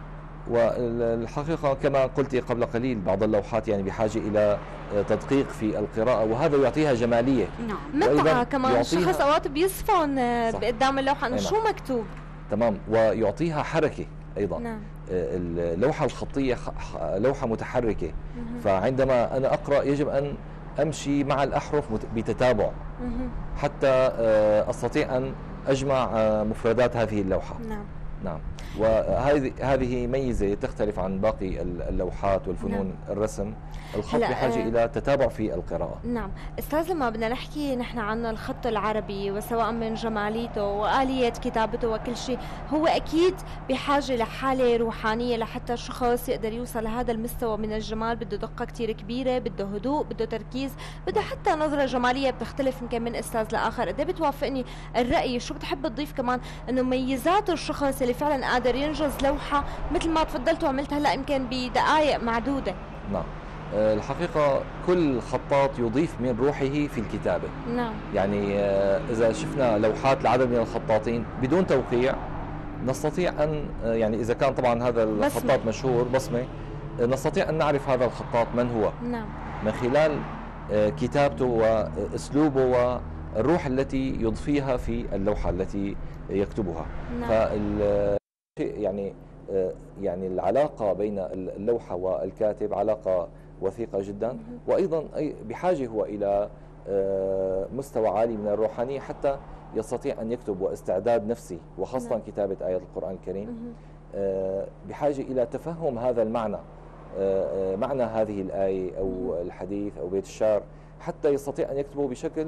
Speaker 17: والحقيقة كما قلت قبل قليل بعض اللوحات يعني بحاجة إلى تدقيق في القراءة، وهذا يعطيها جمالية.
Speaker 2: نعم. متعة كمان. الشخص أوقات بيصفن قدام اللوحة أنه شو مكتوب.
Speaker 17: تمام. ويعطيها حركة أيضا. نعم. اللوحة الخطية لوحة متحركة، فعندما أنا أقرأ يجب أن أمشي مع الأحرف بتتابع حتى أستطيع أن أجمع مفردات هذه اللوحة.
Speaker 2: نعم.
Speaker 17: نعم. وهذه هذه ميزة تختلف عن باقي اللوحات والفنون. نعم. الرسم الخط بحاجة آه إلى تتابع في القراءة.
Speaker 2: نعم. أستاذ لما بدنا نحكي نحن عن الخط العربي وسواء من جماليته وآلية كتابته وكل شيء، هو أكيد بحاجة لحالة روحانية لحتى الشخص يقدر يوصل لهذا المستوى من الجمال. بده دقة كتير كبيرة، بده هدوء، بده تركيز، بده حتى نظرة جمالية بتختلف يمكن من أستاذ لآخر. قد ايه بتوافقني الرأي؟ شو بتحب تضيف كمان إنه ميزات الشخص اللي فعلا قادر ينجز لوحة مثل ما تفضلت وعملت هلا يمكن بدقائق معدودة؟
Speaker 17: نعم. الحقيقة كل خطاط يضيف من روحه في الكتابة.
Speaker 2: نعم.
Speaker 17: يعني إذا شفنا لوحات لعدد من الخطاطين بدون توقيع نستطيع أن يعني إذا كان طبعا هذا الخطاط مشهور بصمة، نستطيع أن نعرف هذا الخطاط من هو.
Speaker 2: نعم. من
Speaker 17: خلال كتابته وأسلوبه والروح التي يضفيها في اللوحة التي يكتبها.
Speaker 2: نعم.
Speaker 17: فال يعني يعني العلاقة بين اللوحة والكاتب علاقة وثيقة جدا، وأيضا بحاجة هو إلى مستوى عالي من الروحانية حتى يستطيع أن يكتب، واستعداد نفسي، وخاصة نعم. كتابة آيات القرآن الكريم بحاجة إلى تفهم هذا المعنى، معنى هذه الآية أو الحديث أو بيت الشعر، حتى يستطيع أن يكتبه بشكل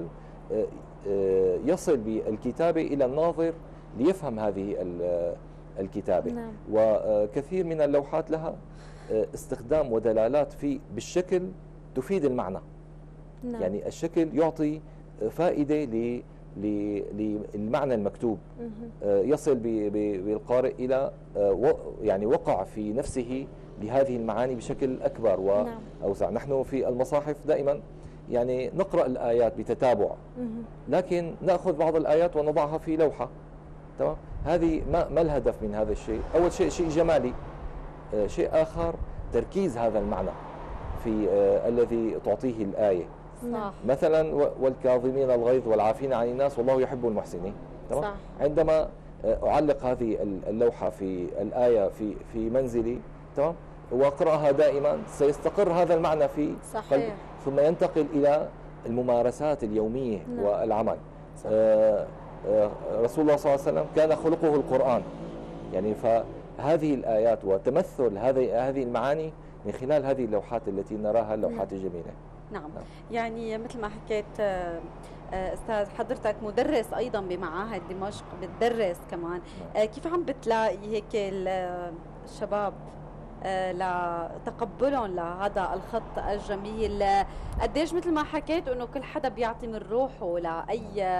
Speaker 17: يصل بالكتابة إلى الناظر ليفهم هذه الكتابة.
Speaker 2: نعم.
Speaker 17: وكثير من اللوحات لها استخدام ودلالات في بالشكل تفيد المعنى.
Speaker 2: نعم.
Speaker 17: يعني الشكل يعطي فائدة للمعنى المكتوب يصل بالقارئ إلى يعني وقع في نفسه لهذه المعاني بشكل أكبر وأوسع. نحن في المصاحف دائما يعني نقرأ الآيات بتتابع، لكن نأخذ بعض الآيات ونضعها في لوحة. تمام؟ هذه ما, ما الهدف من هذا الشيء؟ أول شيء شيء جمالي، شيء آخر تركيز هذا المعنى في آه الذي تعطيه الآية. صح. مثلا والكاظمين الغيظ والعافين عن الناس والله يحب المحسنين. تمام؟ صح. عندما أعلق هذه اللوحة في الآية في في منزلي، تمام، وأقرأها دائما سيستقر هذا المعنى في قلبي، ثم ينتقل إلى الممارسات اليومية. نعم. والعمل. آه آه رسول الله صلى الله عليه وسلم كان خلقه القرآن، يعني فهذه الآيات وتمثل هذه هذه المعاني من خلال هذه اللوحات التي نراها اللوحات الجميلة.
Speaker 3: نعم. نعم. يعني مثل ما حكيت أستاذ حضرتك مدرس أيضا بمعاهد دمشق، بتدرس كمان. نعم. كيف عم بتلاقي هيك الشباب لتقبلهم لهذا الخط الجميل؟ قديش مثل ما حكيت انه كل حدا بيعطي من روحه لاي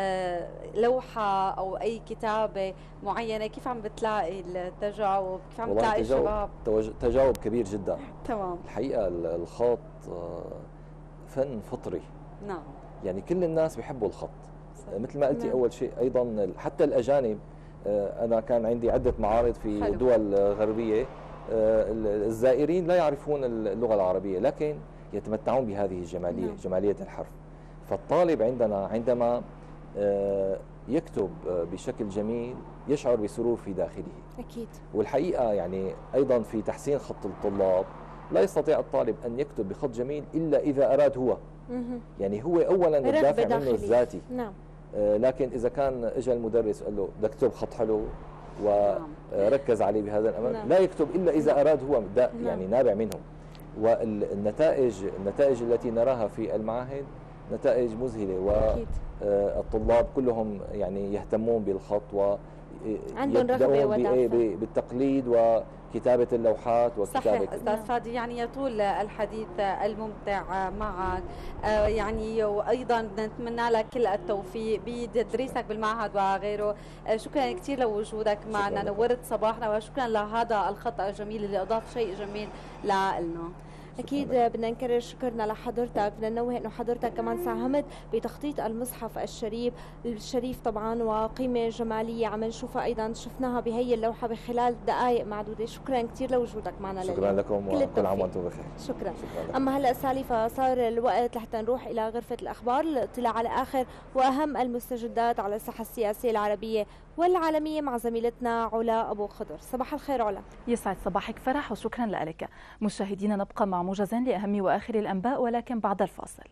Speaker 3: لوحه او اي كتابه معينه، كيف عم بتلاقي التجاوب؟ كيف عم بتلاقي الشباب؟
Speaker 17: تجاوب كبير جدا.
Speaker 3: تمام.
Speaker 17: الحقيقه الخط فن فطري. نعم. يعني كل الناس بيحبوا الخط. صحيح. مثل ما قلتي. نعم. اول شيء ايضا حتى الاجانب، انا كان عندي عده معارض في حلو. دول غربيه، الزائرين لا يعرفون اللغة العربية لكن يتمتعون بهذه الجمالية. نعم. جمالية الحرف. فالطالب عندنا عندما يكتب بشكل جميل يشعر بسرور في داخله. أكيد. والحقيقة يعني أيضا في تحسين خط الطلاب لا يستطيع الطالب أن يكتب بخط جميل إلا إذا أراد هو. يعني هو أولا الدافع منه الذاتي. نعم. لكن إذا كان إجا المدرس وقال له بدك تكتب خط حلو وركز عليه بهذا الأمر، نعم. لا يكتب إلا إذا أراد هو، يعني نابع منه. والنتائج النتائج التي نراها في المعاهد نتائج مذهلة، والطلاب كلهم يعني يهتمون بالخط ويبدأون بالتقليد وكتابة اللوحات وكتابة.
Speaker 3: صحيح أستاذ فادي، يعني يطول الحديث الممتع معك، يعني وأيضا نتمنى لك كل التوفيق بتدريسك بالمعهد وغيره. شكرا كثير لوجودك معنا، نورت صباحنا، وشكرا لهذا الخط الجميل اللي أضاف شيء جميل لنا.
Speaker 2: أكيد بدنا نكرر شكرنا لحضرتك، بدنا ننوه إنه حضرتك كمان ساهمت بتخطيط المصحف الشريف الشريف طبعا، وقيمة جمالية عم نشوفها أيضا شفناها بهي اللوحة بخلال دقائق معدودة. شكرا كثير لوجودك معنا.
Speaker 17: شكرا لكم وكل عام وأنتم بخير.
Speaker 2: شكرا. شكرا. أما هلا سالي فصار الوقت لحتى نروح إلى غرفة الأخبار للاطلاع على آخر وأهم المستجدات على الساحة السياسية العربية والعالمية مع زميلتنا علا أبو خضر. صباح الخير علا.
Speaker 18: يسعد صباحك فرح وشكرا لك. مشاهدينا نبقى مع موجز لأهم وآخر الأنباء ولكن بعد الفاصل.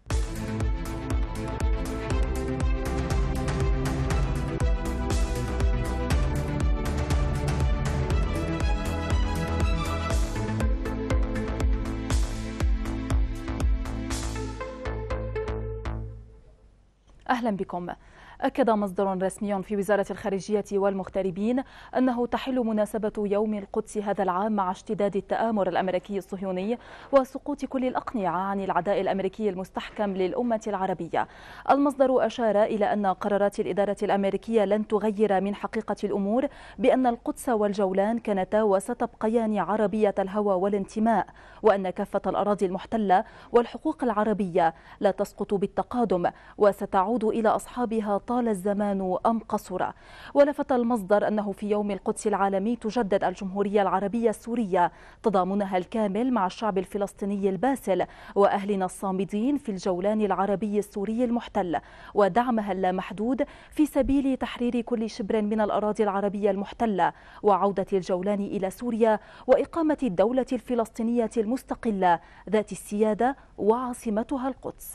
Speaker 18: أهلا بكم. أكد مصدر رسمي في وزارة الخارجية والمغتربين أنه تحل مناسبة يوم القدس هذا العام مع اشتداد التآمر الأمريكي الصهيوني وسقوط كل الأقنعة عن العداء الأمريكي المستحكم للأمة العربية. المصدر أشار إلى أن قرارات الإدارة الأمريكية لن تغير من حقيقة الأمور، بأن القدس والجولان كانتا وستبقيان عربية الهوى والانتماء، وأن كافة الأراضي المحتلة والحقوق العربية لا تسقط بالتقادم وستعود إلى أصحابها طال الزمان أم قصر. ولفت المصدر أنه في يوم القدس العالمي تجدد الجمهورية العربية السورية تضامنها الكامل مع الشعب الفلسطيني الباسل وأهلنا الصامدين في الجولان العربي السوري المحتل، ودعمها اللامحدود في سبيل تحرير كل شبر من الأراضي العربية المحتلة وعودة الجولان إلى سوريا وإقامة الدولة الفلسطينية المستقلة ذات السيادة وعاصمتها القدس.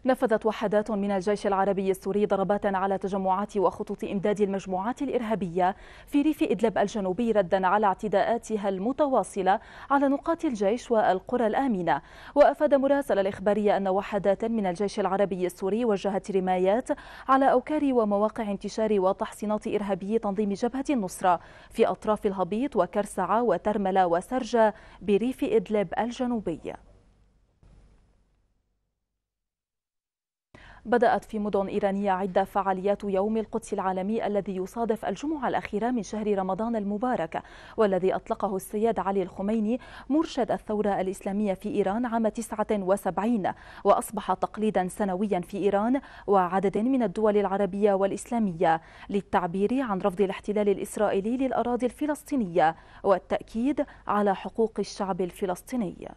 Speaker 18: نفذت وحدات من الجيش العربي السوري ضربات على تجمعات وخطوط إمداد المجموعات الإرهابية في ريف إدلب الجنوبي ردا على اعتداءاتها المتواصلة على نقاط الجيش والقرى الآمنة. وأفاد مراسل الإخبارية أن وحدات من الجيش العربي السوري وجهت رمايات على أوكار ومواقع انتشار وتحصينات إرهابي تنظيم جبهة النصرة في أطراف الهبيط وكرسعة وترملة وسرجة بريف إدلب الجنوبي. بدأت في مدن إيرانية عدة فعاليات يوم القدس العالمي الذي يصادف الجمعة الأخيرة من شهر رمضان المبارك، والذي أطلقه السيد علي الخميني مرشد الثورة الإسلامية في إيران عام تسعة وسبعين، وأصبح تقليدا سنويا في إيران وعدد من الدول العربية والإسلامية للتعبير عن رفض الاحتلال الإسرائيلي للأراضي الفلسطينية والتأكيد على حقوق الشعب الفلسطيني.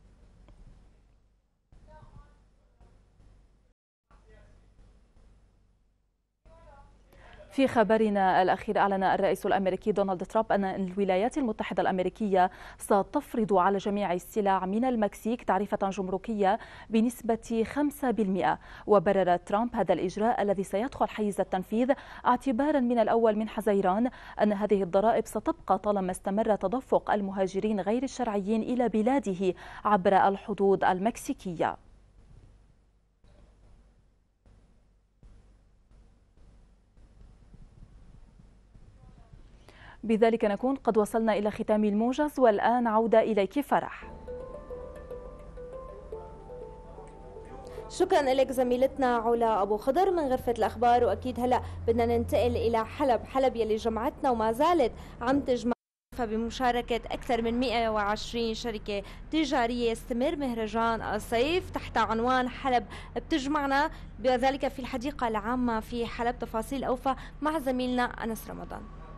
Speaker 18: في خبرنا الأخير، أعلن الرئيس الأمريكي دونالد ترامب أن الولايات المتحدة الأمريكية ستفرض على جميع السلع من المكسيك تعرفة جمركية بنسبة خمسة بالمئة. وبرر ترامب هذا الإجراء الذي سيدخل حيز التنفيذ اعتبارا من الأول من حزيران أن هذه الضرائب ستبقى طالما استمر تدفق المهاجرين غير الشرعيين إلى بلاده عبر الحدود المكسيكية. بذلك نكون قد وصلنا إلى ختام الموجز، والآن عودة إليك فرح.
Speaker 2: شكرا لك زميلتنا علا أبو خضر من غرفة الأخبار. وأكيد هلأ بدنا ننتقل إلى حلب. حلب يلي جمعتنا وما زالت عم تجمع بمشاركة أكثر من مئة وعشرين شركة تجارية. يستمر مهرجان الصيف تحت عنوان حلب بتجمعنا، بذلك في الحديقة العامة في حلب. تفاصيل أوفى مع زميلنا أنس رمضان.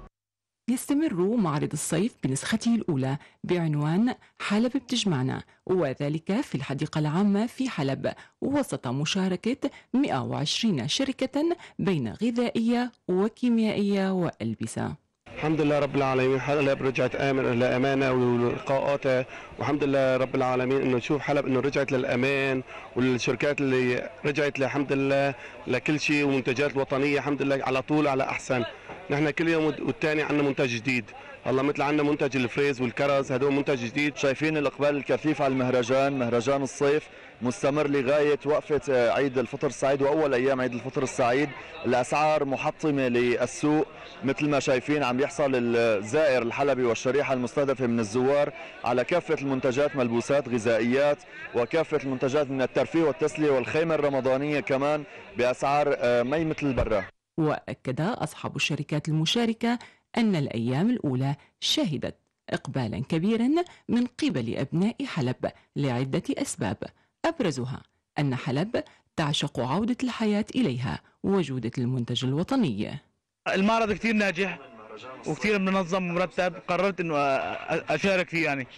Speaker 19: يستمر معرض الصيف بنسخته الأولى بعنوان حلب بتجمعنا، وذلك في الحديقة العامة في حلب، وسط مشاركة مئة وعشرين شركة بين غذائية وكيميائية وألبسة.
Speaker 20: الحمد لله رب العالمين، حلب رجعت آمن لأمانة ولقاءاتها، والحمد لله رب العالمين إنه نشوف حلب إنه رجعت للأمان، والشركات اللي رجعت الحمد لله لكل شيء، ومنتجات الوطنية الحمد لله على طول على أحسن. نحن كل يوم والتاني عندنا منتج جديد، والله مثل عندنا منتج الفريز والكرز، هدول منتج جديد.
Speaker 21: شايفين الإقبال الكثيف على المهرجان، مهرجان الصيف مستمر لغاية وقفة عيد الفطر السعيد وأول أيام عيد الفطر السعيد. الأسعار محطمة للسوق مثل ما شايفين، عم يحصل الزائر الحلبي والشريحة المستهدفة من الزوار على كافة المنتجات، ملبوسات، غذائيات، وكافة المنتجات من الترفيه والتسلية والخيمة الرمضانية كمان بأسعار ما مثل برا.
Speaker 19: وأكد أصحاب الشركات المشاركة أن الأيام الأولى شهدت إقبالا كبيرا من قبل أبناء حلب لعدة أسباب، أبرزها أن حلب تعشق عودة الحياة إليها وجودة المنتج الوطني.
Speaker 22: المعرض كتير ناجح وكتير منظم ومرتب، قررت انه اشارك فيه، يعني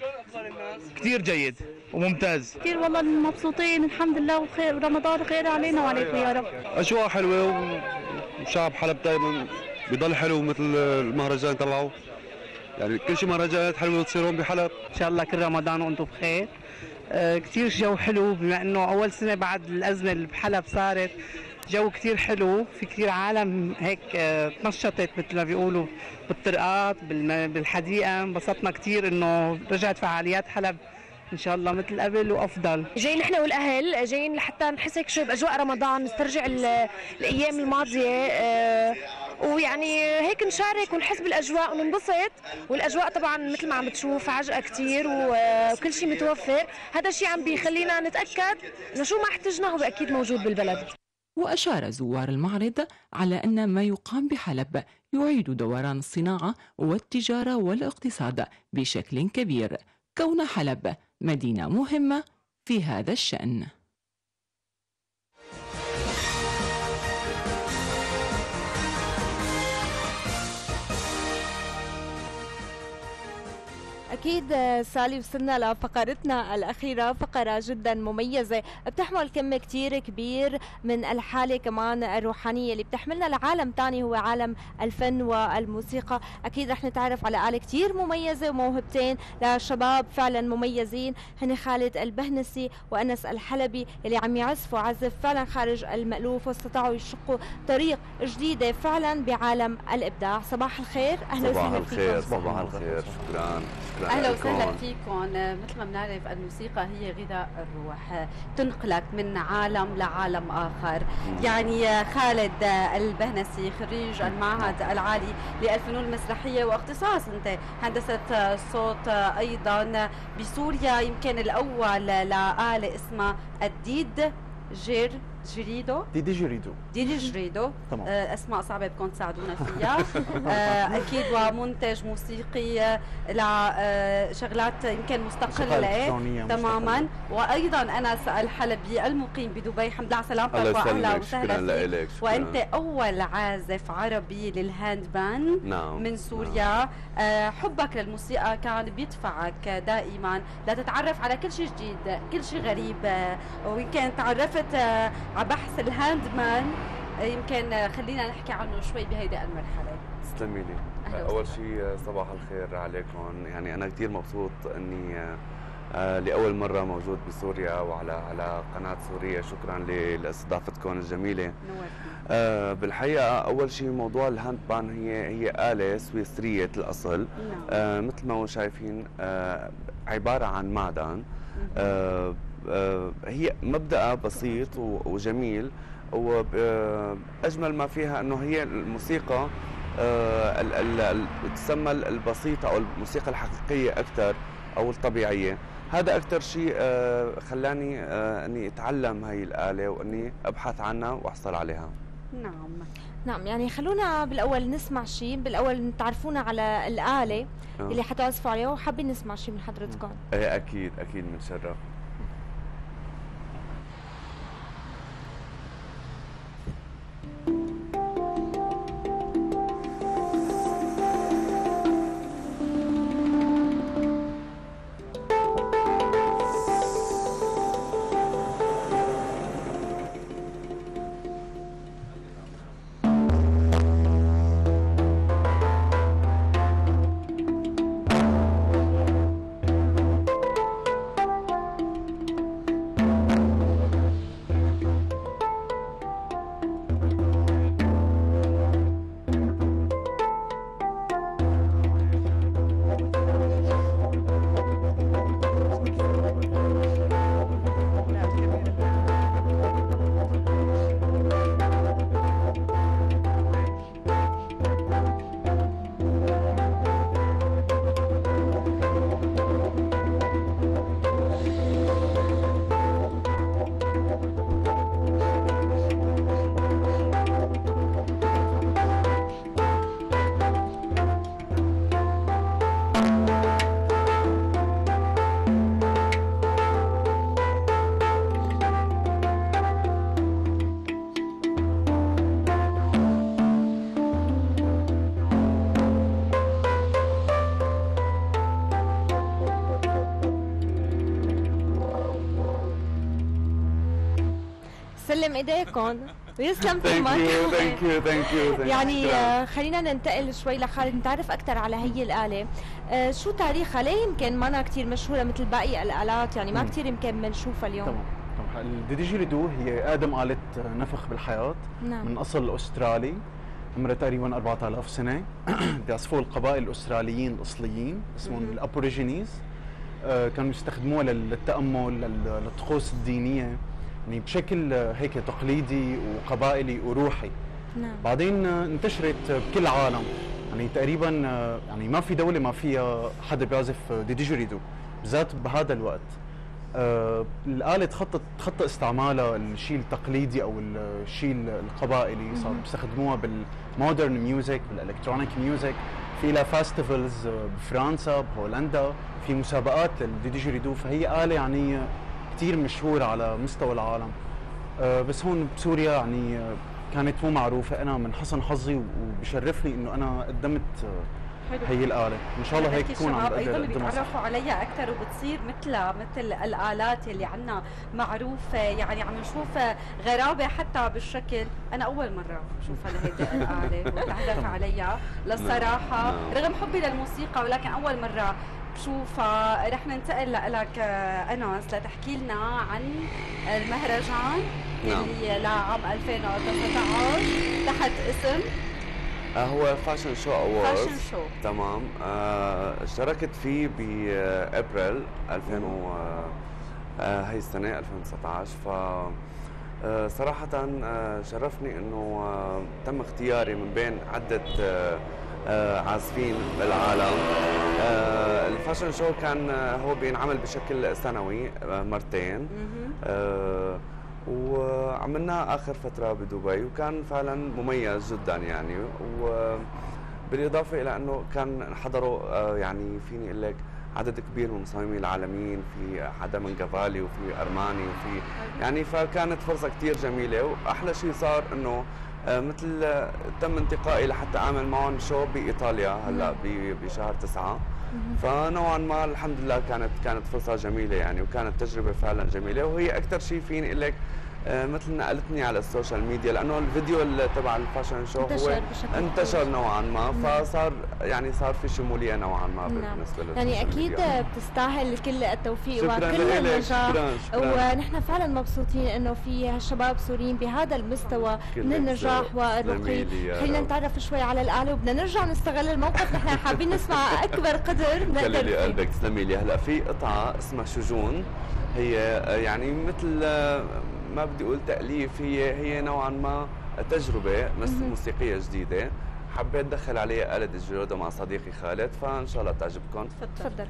Speaker 22: كتير جيد وممتاز.
Speaker 23: كتير والله مبسوطين الحمد لله، وخير رمضان خير علينا وعليكم يا رب.
Speaker 20: اجواء حلوه وشعب حلب دائما بيضل حلو مثل المهرجان تبعه، يعني كل شيء مهرجانات حلوه تصير هون بحلب.
Speaker 23: ان شاء الله كل رمضان وانتم بخير. آه كتير جو حلو، بما انه اول سنه بعد الازمه اللي بحلب صارت، جو كتير حلو، في كتير عالم هيك اه تنشطت مثل ما بيقولوا بالطرقات بالحديقه. انبسطنا كتير انه رجعت فعاليات حلب ان شاء الله مثل قبل وافضل.
Speaker 24: جايين نحن والاهل، جايين لحتى نحس هيك شوي باجواء رمضان، نسترجع الايام الماضيه، اه ويعني هيك نشارك ونحس بالاجواء وننبسط. والاجواء طبعا مثل ما عم بتشوف عجقه كتير وكل شيء متوفر، هذا الشيء عم بيخلينا نتاكد انه شو ما احتجنا هو اكيد موجود بالبلد.
Speaker 19: وأشار زوار المعرض على أن ما يقام بحلب يعيد دوران الصناعة والتجارة والاقتصاد بشكل كبير، كون حلب مدينة مهمة في هذا الشأن.
Speaker 2: أكيد سالي، وصلنا لفقرتنا الأخيرة، فقرة جدا مميزة بتحمل كم كتير كبير من الحالة كمان الروحانية اللي بتحملنا لعالم تاني هو عالم الفن والموسيقى. أكيد رح نتعرف على آلة كتير مميزة وموهبتين لشباب فعلا مميزين، هن خالد البهنسي وأنس الحلبي اللي عم يعزفوا عزف فعلا خارج المألوف، واستطاعوا يشقوا طريق جديدة فعلا بعالم الإبداع. صباح الخير، أهلا وسهلا فيكم.
Speaker 1: صباح الخير، شكرا.
Speaker 3: اهلا وسهلا فيكم. مثل ما بنعرف الموسيقى هي غذاء الروح، تنقلك من عالم لعالم اخر. مم. يعني خالد البهنسي خريج المعهد العالي للفنون المسرحيه، واختصاص انت هندسه الصوت ايضا بسوريا، يمكن الاول لآلة اسمها الديد جير جريدو
Speaker 1: ديدي جريدو
Speaker 3: ديدي جريدو
Speaker 1: تمام.
Speaker 3: آه اسماء صعبه بدكم تساعدونا فيها. آه اكيد ومنتج موسيقي لشغلات آه يمكن مستقله تماما. وايضا انس الحلبي المقيم بدبي، حمد لله على سلامتك واهلا وسهلا فيك. وانت اول عازف عربي للهاند بان
Speaker 1: نعم.
Speaker 3: من سوريا. نعم. آه حبك للموسيقى كان بيدفعك دائما لتتعرف على كل شيء جديد، كل شيء غريب. آه ويمكن تعرفت آه على بحث الهاند مان، يمكن خلينا نحكي عنه شوي بهيدي المرحله.
Speaker 1: تسلمي لي. اول شيء صباح الخير عليكم. يعني انا كثير مبسوط اني آه لاول مره موجود بسوريا وعلى على قناه سوريه. شكرا لاستضافتكم الجميله. آه بالحقيقه اول شيء موضوع الهاند بان هي هي اله سويسريه الاصل. آه مثل ما هو شايفين آه عباره عن معدن. آه آه هي مبدأها بسيط وجميل، وأجمل ما فيها أنه هي الموسيقى آه تسمى البسيطة أو الموسيقى الحقيقية أكثر أو الطبيعية. هذا أكثر شيء آه خلاني آه أني أتعلم هاي الآلة وأني أبحث عنها وأحصل عليها.
Speaker 2: نعم نعم. يعني خلونا بالأول نسمع شيء، بالأول تعرفونا على الآلة آه. اللي حتعزفوا عليها، وحابين نسمع شيء من حضرتكم.
Speaker 1: ايه أكيد أكيد متشرف.
Speaker 2: سلم ايديكم ويسلم
Speaker 1: ثانك يو ثانك يو ثانك يو.
Speaker 2: يعني آه خلينا ننتقل شوي لخالد، نتعرف اكثر على هي الاله. آه شو تاريخها؟ ليه يمكن ما أنا كثير مشهوره مثل باقي الالات، يعني ما كثير يمكن بنشوفها اليوم؟
Speaker 1: تمام تمام. الديديجيريدو هي اقدم آلة نفخ بالحياه. نعم. من اصل استرالي، عمرها تقريبا أربعة آلاف سنه. بيعزفوها القبائل الاستراليين الاصليين اسمهم الابوريجينيز. آه كانوا يستخدموها للتامل، للطقوس الدينيه، يعني بشكل هيك تقليدي وقبائلي وروحي. نعم. بعدين انتشرت بكل العالم، يعني تقريبا يعني ما في دوله ما فيها حدا بيعزف ديديجيريدو بالذات بهذا الوقت. آه الآلة تخطى تخطى استعمالها الشيء التقليدي او الشيء القبائلي، صاروا بيستخدموها بالمودرن ميوزك، بالالكترونيك ميوزك، في لها فاستيفالز بفرنسا بهولندا، في مسابقات للديديجيريدو، فهي آلة يعني كثير مشهورة على مستوى العالم. أه بس هون بسوريا يعني كانت مو معروفة. أنا من حسن حظي وبشرفني إنه أنا قدمت
Speaker 3: حلو.
Speaker 1: هي الآلة ان شاء الله هيك تكون عم
Speaker 3: بقدر ايضا بيتعرفوا عليها اكثر وبتصير مثلها مثل الآلات اللي عندنا معروفه، يعني عم نشوف غرابه حتى بالشكل. انا اول مره بشوفها لهيدي الآلة وبتعرف عليها للصراحه رغم حبي للموسيقى، ولكن اول مره بشوفها. رح ننتقل لك أنس لتحكي لنا عن المهرجان
Speaker 4: نعم.
Speaker 3: اللي لعام ألفين وتسعة عشر تحت اسم
Speaker 4: آه هو فاشن شو أووردز.
Speaker 3: فاشن شو
Speaker 4: تمام. آه اشتركت فيه بأبريل ألفين و آه هي السنة ألفين وتسعة عشر. ف آه صراحة آه شرفني انه آه تم اختياري من بين عدة آه آه عازفين بالعالم. آه الفاشن شو كان آه هو بينعمل بشكل سنوي آه مرتين، آه وعملناه اخر فتره بدبي وكان فعلا مميز جدا يعني. وبالاضافه الى انه كان حضروا آه يعني فيني اقول لك عدد كبير من المصممين العالميين، في حدا من كافالي وفي ارماني وفي يعني، فكانت فرصه كثير جميله. واحلى شيء صار انه آه مثل آه تم انتقائي لحتى اعمل معهم شو بايطاليا هلا بشهر تسعة. فنوعا ما الحمد لله كانت كانت فرصه جميله يعني، وكانت تجربه فعلا جميله. وهي اكثر شيء فيني اقول لك آه مثل نقلتني على السوشيال ميديا، لانه الفيديو تبع الفاشن شو
Speaker 2: انتشر
Speaker 4: هو انتشر
Speaker 2: كبير.
Speaker 4: نوعا ما، فصار يعني صار في شموليه نوعا ما بالنسبه للسوشيال
Speaker 2: يعني اكيد
Speaker 4: ميديا.
Speaker 2: بتستاهل كل التوفيق
Speaker 4: شكراً
Speaker 2: وكل
Speaker 4: لك.
Speaker 2: النجاح،
Speaker 4: شكراً شكراً.
Speaker 2: ونحن فعلا مبسوطين انه في هالشباب سوريين بهذا المستوى من النجاح والرقي. خلينا نتعرف شوي على الآلة وبدنا نرجع نستغل الموقف، نحن حابين نسمع اكبر قدر نقدر
Speaker 4: خلي لي
Speaker 2: فيه.
Speaker 4: قلبك، تسلمي لي. هلا في قطعه اسمها شجون، هي يعني مثل ما بدي اقول تأليف، هي هي نوعا ما تجربه موسيقيه جديده. حبيت ادخل عليها آلة الجيرودا مع صديقي خالد، فان شاء الله تعجبكم.
Speaker 2: تفضل.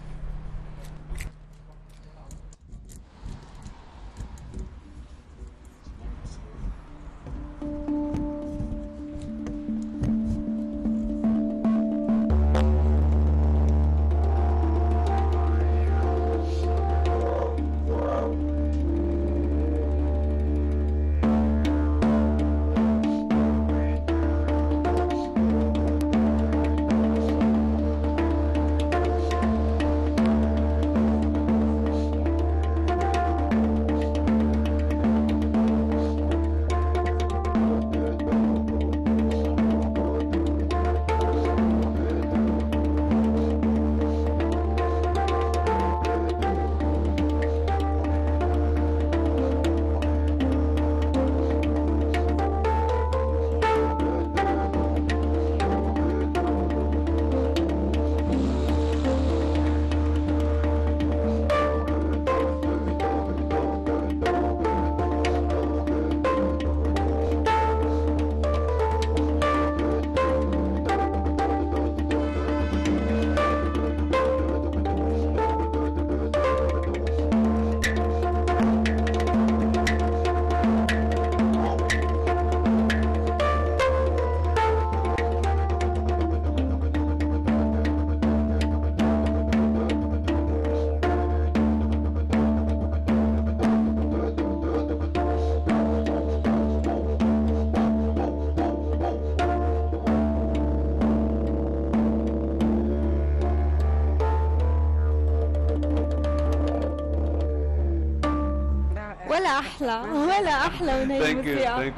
Speaker 2: ولا احلى ولا احلى من هي الموسيقى.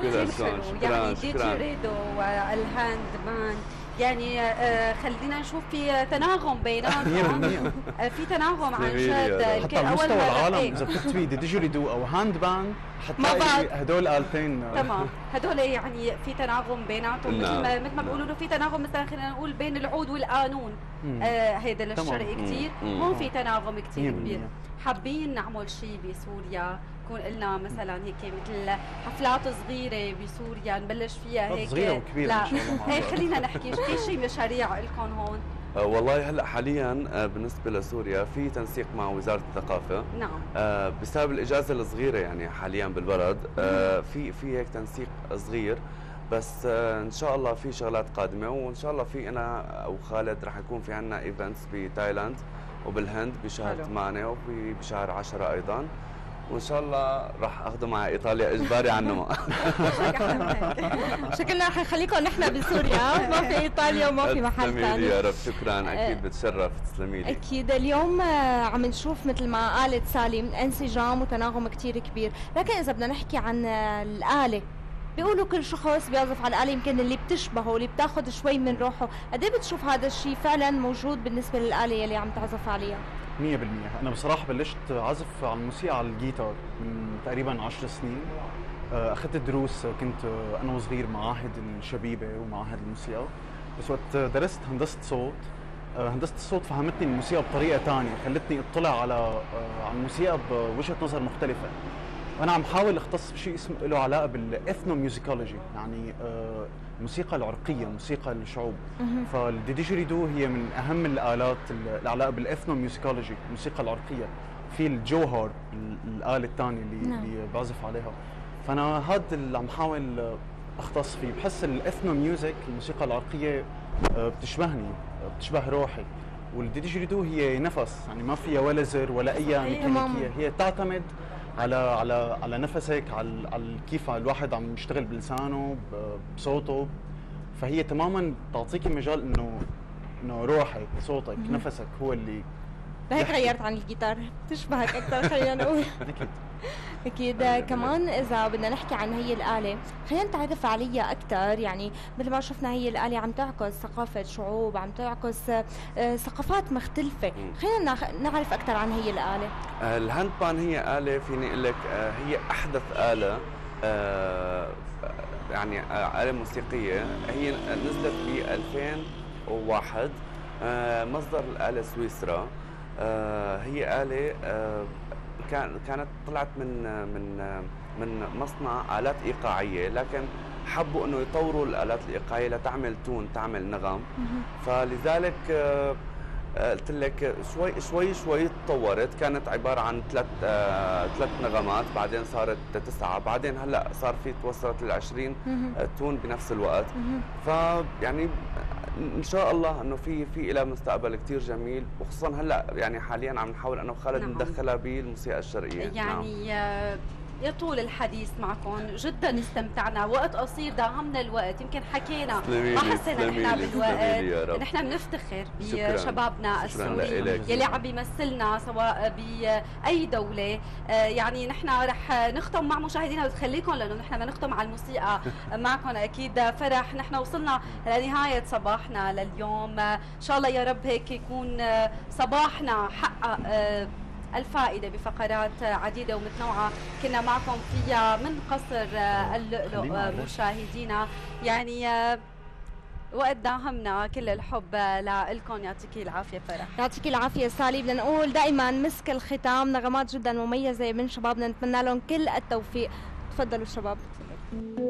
Speaker 3: يعني ديجيريدو والهاند مان، يعني آه خلينا نشوف في تناغم بيناتهم. آه في تناغم عن جد.
Speaker 1: حتى على مستوى العالم اذا بتكتبي ديجيريدو او هاند باند حتلاقي هدول آلتين
Speaker 3: تمام. هدول يعني في تناغم بيناتهم، مثل ما مثل ما بيقولوا له في تناغم مثلا خلينا نقول بين العود والقانون. آه هيدا للشرق كثير، هون في تناغم كثير كبير. حابين نعمل شيء بسوريا، يكون لنا مثلا هيك مثل حفلات صغيره بسوريا نبلش فيها هيك
Speaker 1: صغيره وكبيره
Speaker 3: لا.
Speaker 1: ان شاء الله.
Speaker 3: ايه خلينا نحكي في شيء مشاريع لكم هون؟
Speaker 4: أه والله هلا حاليا أه بالنسبه لسوريا في تنسيق مع وزاره الثقافه.
Speaker 3: نعم.
Speaker 4: أه بسبب الاجازه الصغيره يعني حاليا بالبلد أه في في هيك تنسيق صغير، بس أه ان شاء الله في شغلات قادمه، وان شاء الله في انا وخالد رح يكون في عندنا ايفنتس بتايلاند وبالهند بشهر ثمانية وفي بشهر عشرة ايضا. وان شاء الله راح اخذه مع ايطاليا اجباري على النمى.
Speaker 2: شكلنا رح نخليكم نحن بسوريا، ما في ايطاليا وما في محل ثاني.
Speaker 4: يا رب شكرا، اكيد بتشرف، تسلمي لي.
Speaker 2: اكيد. اليوم عم نشوف مثل ما قالت سالي انسجام وتناغم كثير كبير، لكن اذا بدنا نحكي عن الاله، بيقولوا كل شخص بيعزف على الآلة يمكن اللي بتشبهه، اللي بتاخذ شوي من روحه، قد ايه بتشوف هذا الشيء فعلا موجود بالنسبة للآلة اللي عم تعزف عليها؟
Speaker 1: مية بالمية. أنا بصراحة بلشت أعزف على الموسيقى على الجيتار من تقريبا عشر سنين. أخذت دروس، كنت أنا وصغير معاهد الشبيبة ومعاهد الموسيقى، بس وقت درست هندسة صوت، هندسة الصوت فهمتني الموسيقى بطريقة ثانية، خلتني اطلع على على الموسيقى بوجهة نظر مختلفة. أنا عم حاول أختص بشيء اسمه له علاقة بالإثنو ميوزيكولوجي، يعني الموسيقى العرقية، موسيقى الشعوب. فالديديجيريدو هي من أهم الآلات العلاقة بالإثنو ميوزيكولوجي، الموسيقى العرقية. في الجوهر الآلة الثانية اللي, نعم. اللي بعزف عليها. فأنا هذا اللي عم حاول أختص فيه، بحس الإثنو ميوزك، الموسيقى العرقية بتشبهني، بتشبه روحي. والديديجيريدو هي نفس، يعني ما فيها ولا زر ولا أي ميكانيكية، هي تعتمد على على على نفسك، على على كيف الواحد عم يشتغل بلسانه بصوته. فهي تماما تعطيكي مجال انه انه روحك، صوتك، مم. نفسك هو اللي
Speaker 2: لهيك غيرت عن الجيتار، تشبهك اكثر خلينا نقول.
Speaker 1: اكيد
Speaker 2: اكيد. كمان اذا بدنا نحكي عن هي الآلة، خلينا نتعرف عليها اكثر. يعني مثل ما شفنا هي الآلة عم تعكس ثقافة شعوب، عم تعكس ثقافات مختلفة. خلينا نعرف اكثر عن هي الآلة.
Speaker 4: الهاند بان هي آلة فيني اقول لك هي احدث آلة، يعني آلة موسيقية، هي نزلت ب ألفين وواحد، مصدر الآلة سويسرا. هي آلة كانت طلعت من من من مصنع آلات إيقاعية، لكن حبوا انه يطوروا الآلات الإيقاعية لتعمل تون، تعمل نغم. فلذلك قلت لك شوي شوي شوي تطورت، كانت عبارة عن ثلاث ثلاث نغمات، بعدين صارت تسعة، بعدين هلا صار في توصلت للعشرين تون بنفس الوقت. فيعني ان شاء الله انه في في الى مستقبل كثير جميل، وخصوصا هلا يعني حاليا عم نحاول انا وخالد نعم. ندخلها بالموسيقى الشرقيه.
Speaker 3: يعني نعم. يطول الحديث معكم، جدا استمتعنا، وقت قصير داهمنا الوقت، يمكن حكينا ما حسينا نحن بالوقت. نحن بنفتخر بشبابنا السوري يلي عم بيمثلنا سواء باي دوله. يعني نحن رح نختم مع مشاهدينا وتخليكم، لانه نحن بدنا نختم على الموسيقى معكم اكيد. فرح نحن وصلنا لنهايه صباحنا لليوم، ان شاء الله يا رب هيك يكون صباحنا حقق الفائدة بفقرات عديدة ومتنوعة كنا معكم فيها من قصر اللؤلؤ مشاهدينا. يعني وقت داهمنا، كل الحب لكم، يعطيكي العافية فرح.
Speaker 2: يعطيكي العافية سالي. بدنا نقول دائما مسك الختام، نغمات جدا مميزة من شبابنا، نتمنى لهم كل التوفيق. تفضلوا الشباب.